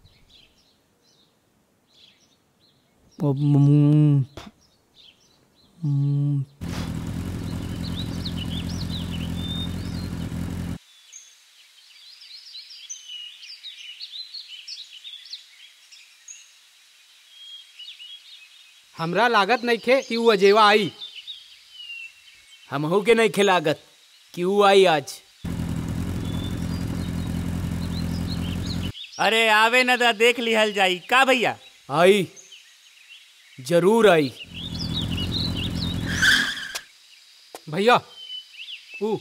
हमरा लागत नहीं खे कि वो अजेवा आई। हमहू के नहीं खे लागत कि वो आई आज। अरे आवे न दा, देख लिहल जाई का भैया। आई जरूर आई। भैया ऊ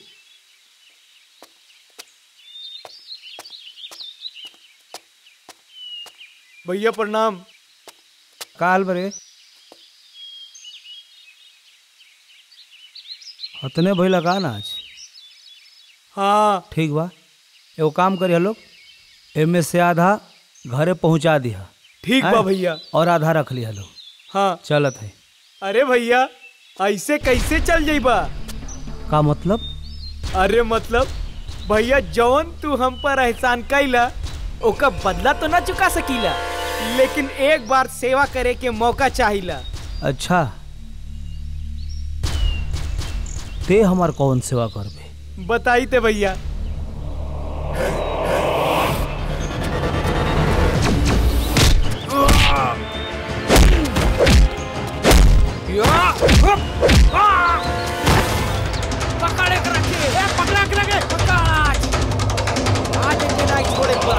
भैया प्रणाम। काल बरे अतने भई लगा ना आज। हाँ ठीक बा, एगो काम करिए लोग, एमे से आधा घरे पहुंचा दिया। ठीक बा भैया। और आधा रख लिया लोग। हाँ चलत है। अरे भैया ऐसे कैसे चल जाइबा? का मतलब? अरे मतलब भैया जौन तू हम पर एहसान कैला ओका बदला तो ना चुका सकीला, लेकिन एक बार सेवा करे के मौका चाहिला। अच्छा ते हमार कौन सेवा करबे? बताई ते भैया। पकड़े के रखे, पकड़ा के रखे, पकड़ आज के नहीं छोड़े बा।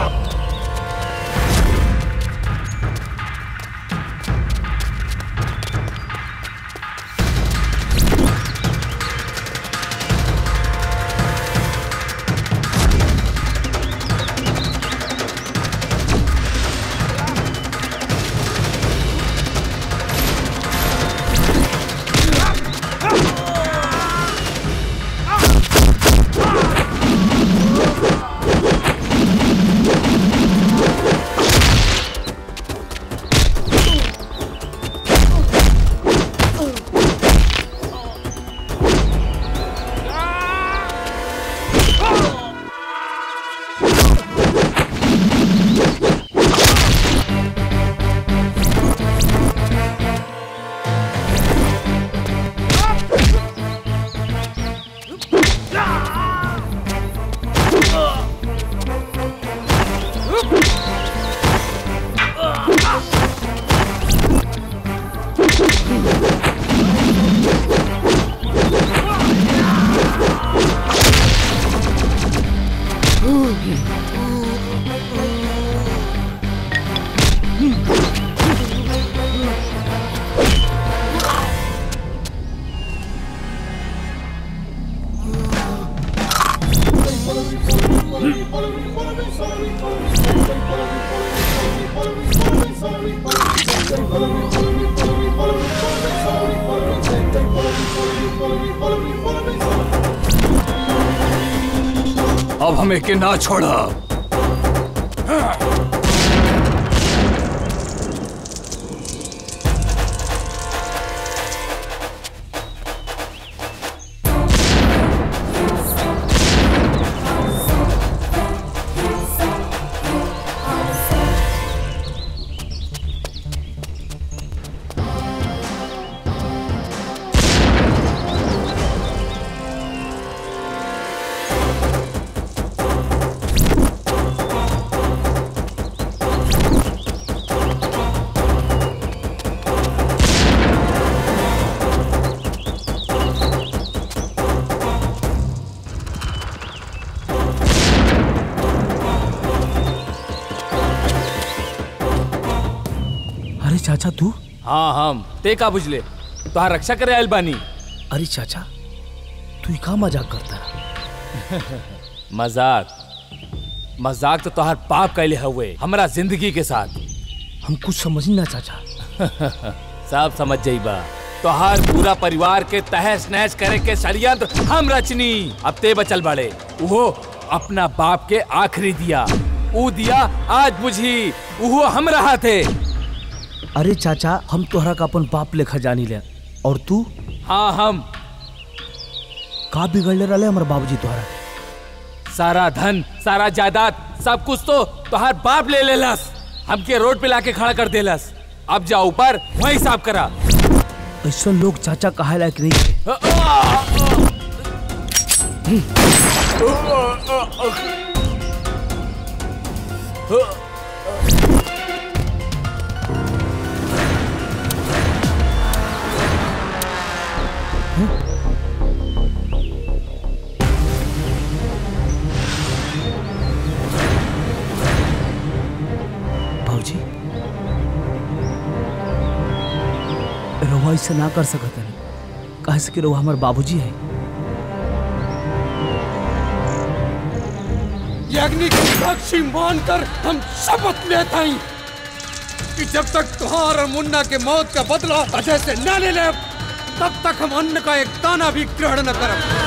अब हमें के ना छोड़ा। चाचा तू? हाँ हम ते का बुझले तोहार रक्षा करे आयल बानी। अरे चाचा तू का मजाक करता रहा? मजाक तो तोहार बाप कैले हुए हमरा जिंदगी के साथ। हम कुछ समझ ना चाचा। सब समझ जाइबा। तोहार पूरा परिवार के तहस नहस करे के षड्यंत्र हम रचनी। अब ते बचल बड़े वो अपना बाप के आखिरी दिया ऊ दिया आज बुझी वो हम रहा थे। अरे चाचा हम तोहरा का अपन बाप लेखा जानी ले और तू? हाँ हम का बिगड़ले रहे हमारे बाबूजी तोहरा? सारा धन सारा जायदाद सब कुछ तो तोहार बाप ले लेलस। हमके रोड पे लाके खड़ा कर देलस। अब जा ऊपर वही हिसाब करा। ऐसा लोग चाचा कहा लायक नहीं है। भाऊजी रवा इसे ना कर सकता नहीं कहे से कि रवा हमारे बाबूजी है। अग्नि की साक्षी मानकर हम शपथ लेते हैं कि जब तक तुहार और मुन्ना के मौत का बदला अजय से न ले ले तब तक हम अन्न का एक दाना भी ग्रहण न करें।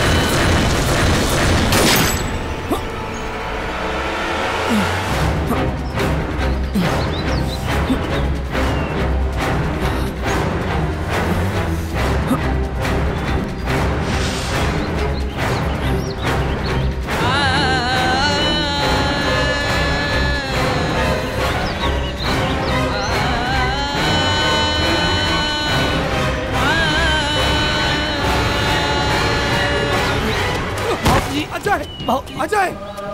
अजय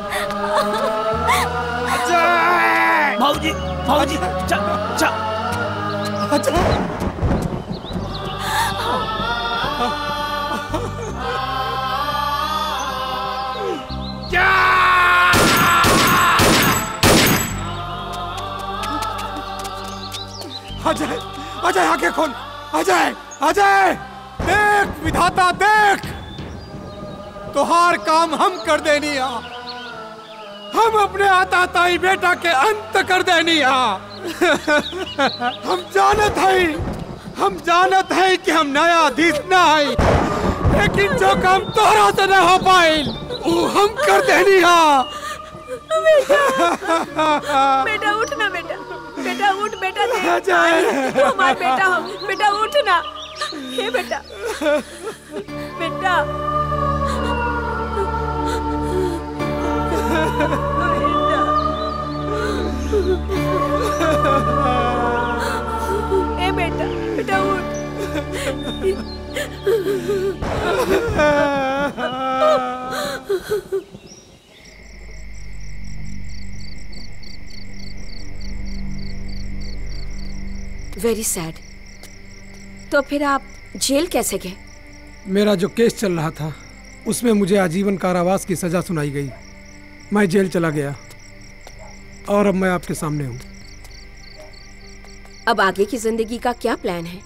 भाऊजी भाऊजी चा चा अजय अजय अजय आंखें खोल। अजय अजय देख विधाता देख तुहार काम हम कर देनी आ। हम अपने आताताई बेटा के अंत कर देनी आ। हम जानत है कि हम न्यायाधीश ना है लेकिन जो काम तोहरा से न हो पाए वो हम कर देनी आ। बेटा उठ ना बेटा बेटा उठ बेटा देख तू हमारा बेटा हो बेटा उठ ना। हे बेटा बेटा ए बेटा बेटा उठ। Very sad. तो फिर आप जेल कैसे गए? मेरा जो केस चल रहा था उसमें मुझे आजीवन कारावास की सजा सुनाई गई। मैं जेल चला गया और अब मैं आपके सामने हूँ। अब आगे की जिंदगी का क्या प्लान है?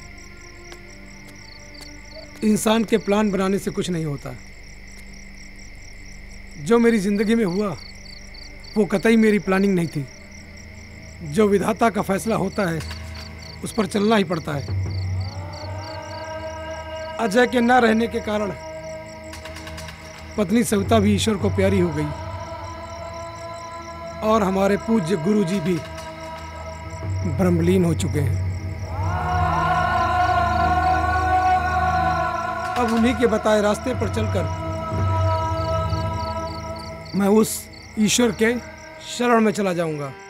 इंसान के प्लान बनाने से कुछ नहीं होता। जो मेरी जिंदगी में हुआ वो कतई मेरी प्लानिंग नहीं थी। जो विधाता का फैसला होता है उस पर चलना ही पड़ता है। अजय के न रहने के कारण पत्नी सविता भी ईश्वर को प्यारी हो गई और हमारे पूज्य गुरुजी भी ब्रह्मलीन हो चुके हैं। अब उन्हीं के बताए रास्ते पर चलकर मैं उस ईश्वर के शरण में चला जाऊंगा।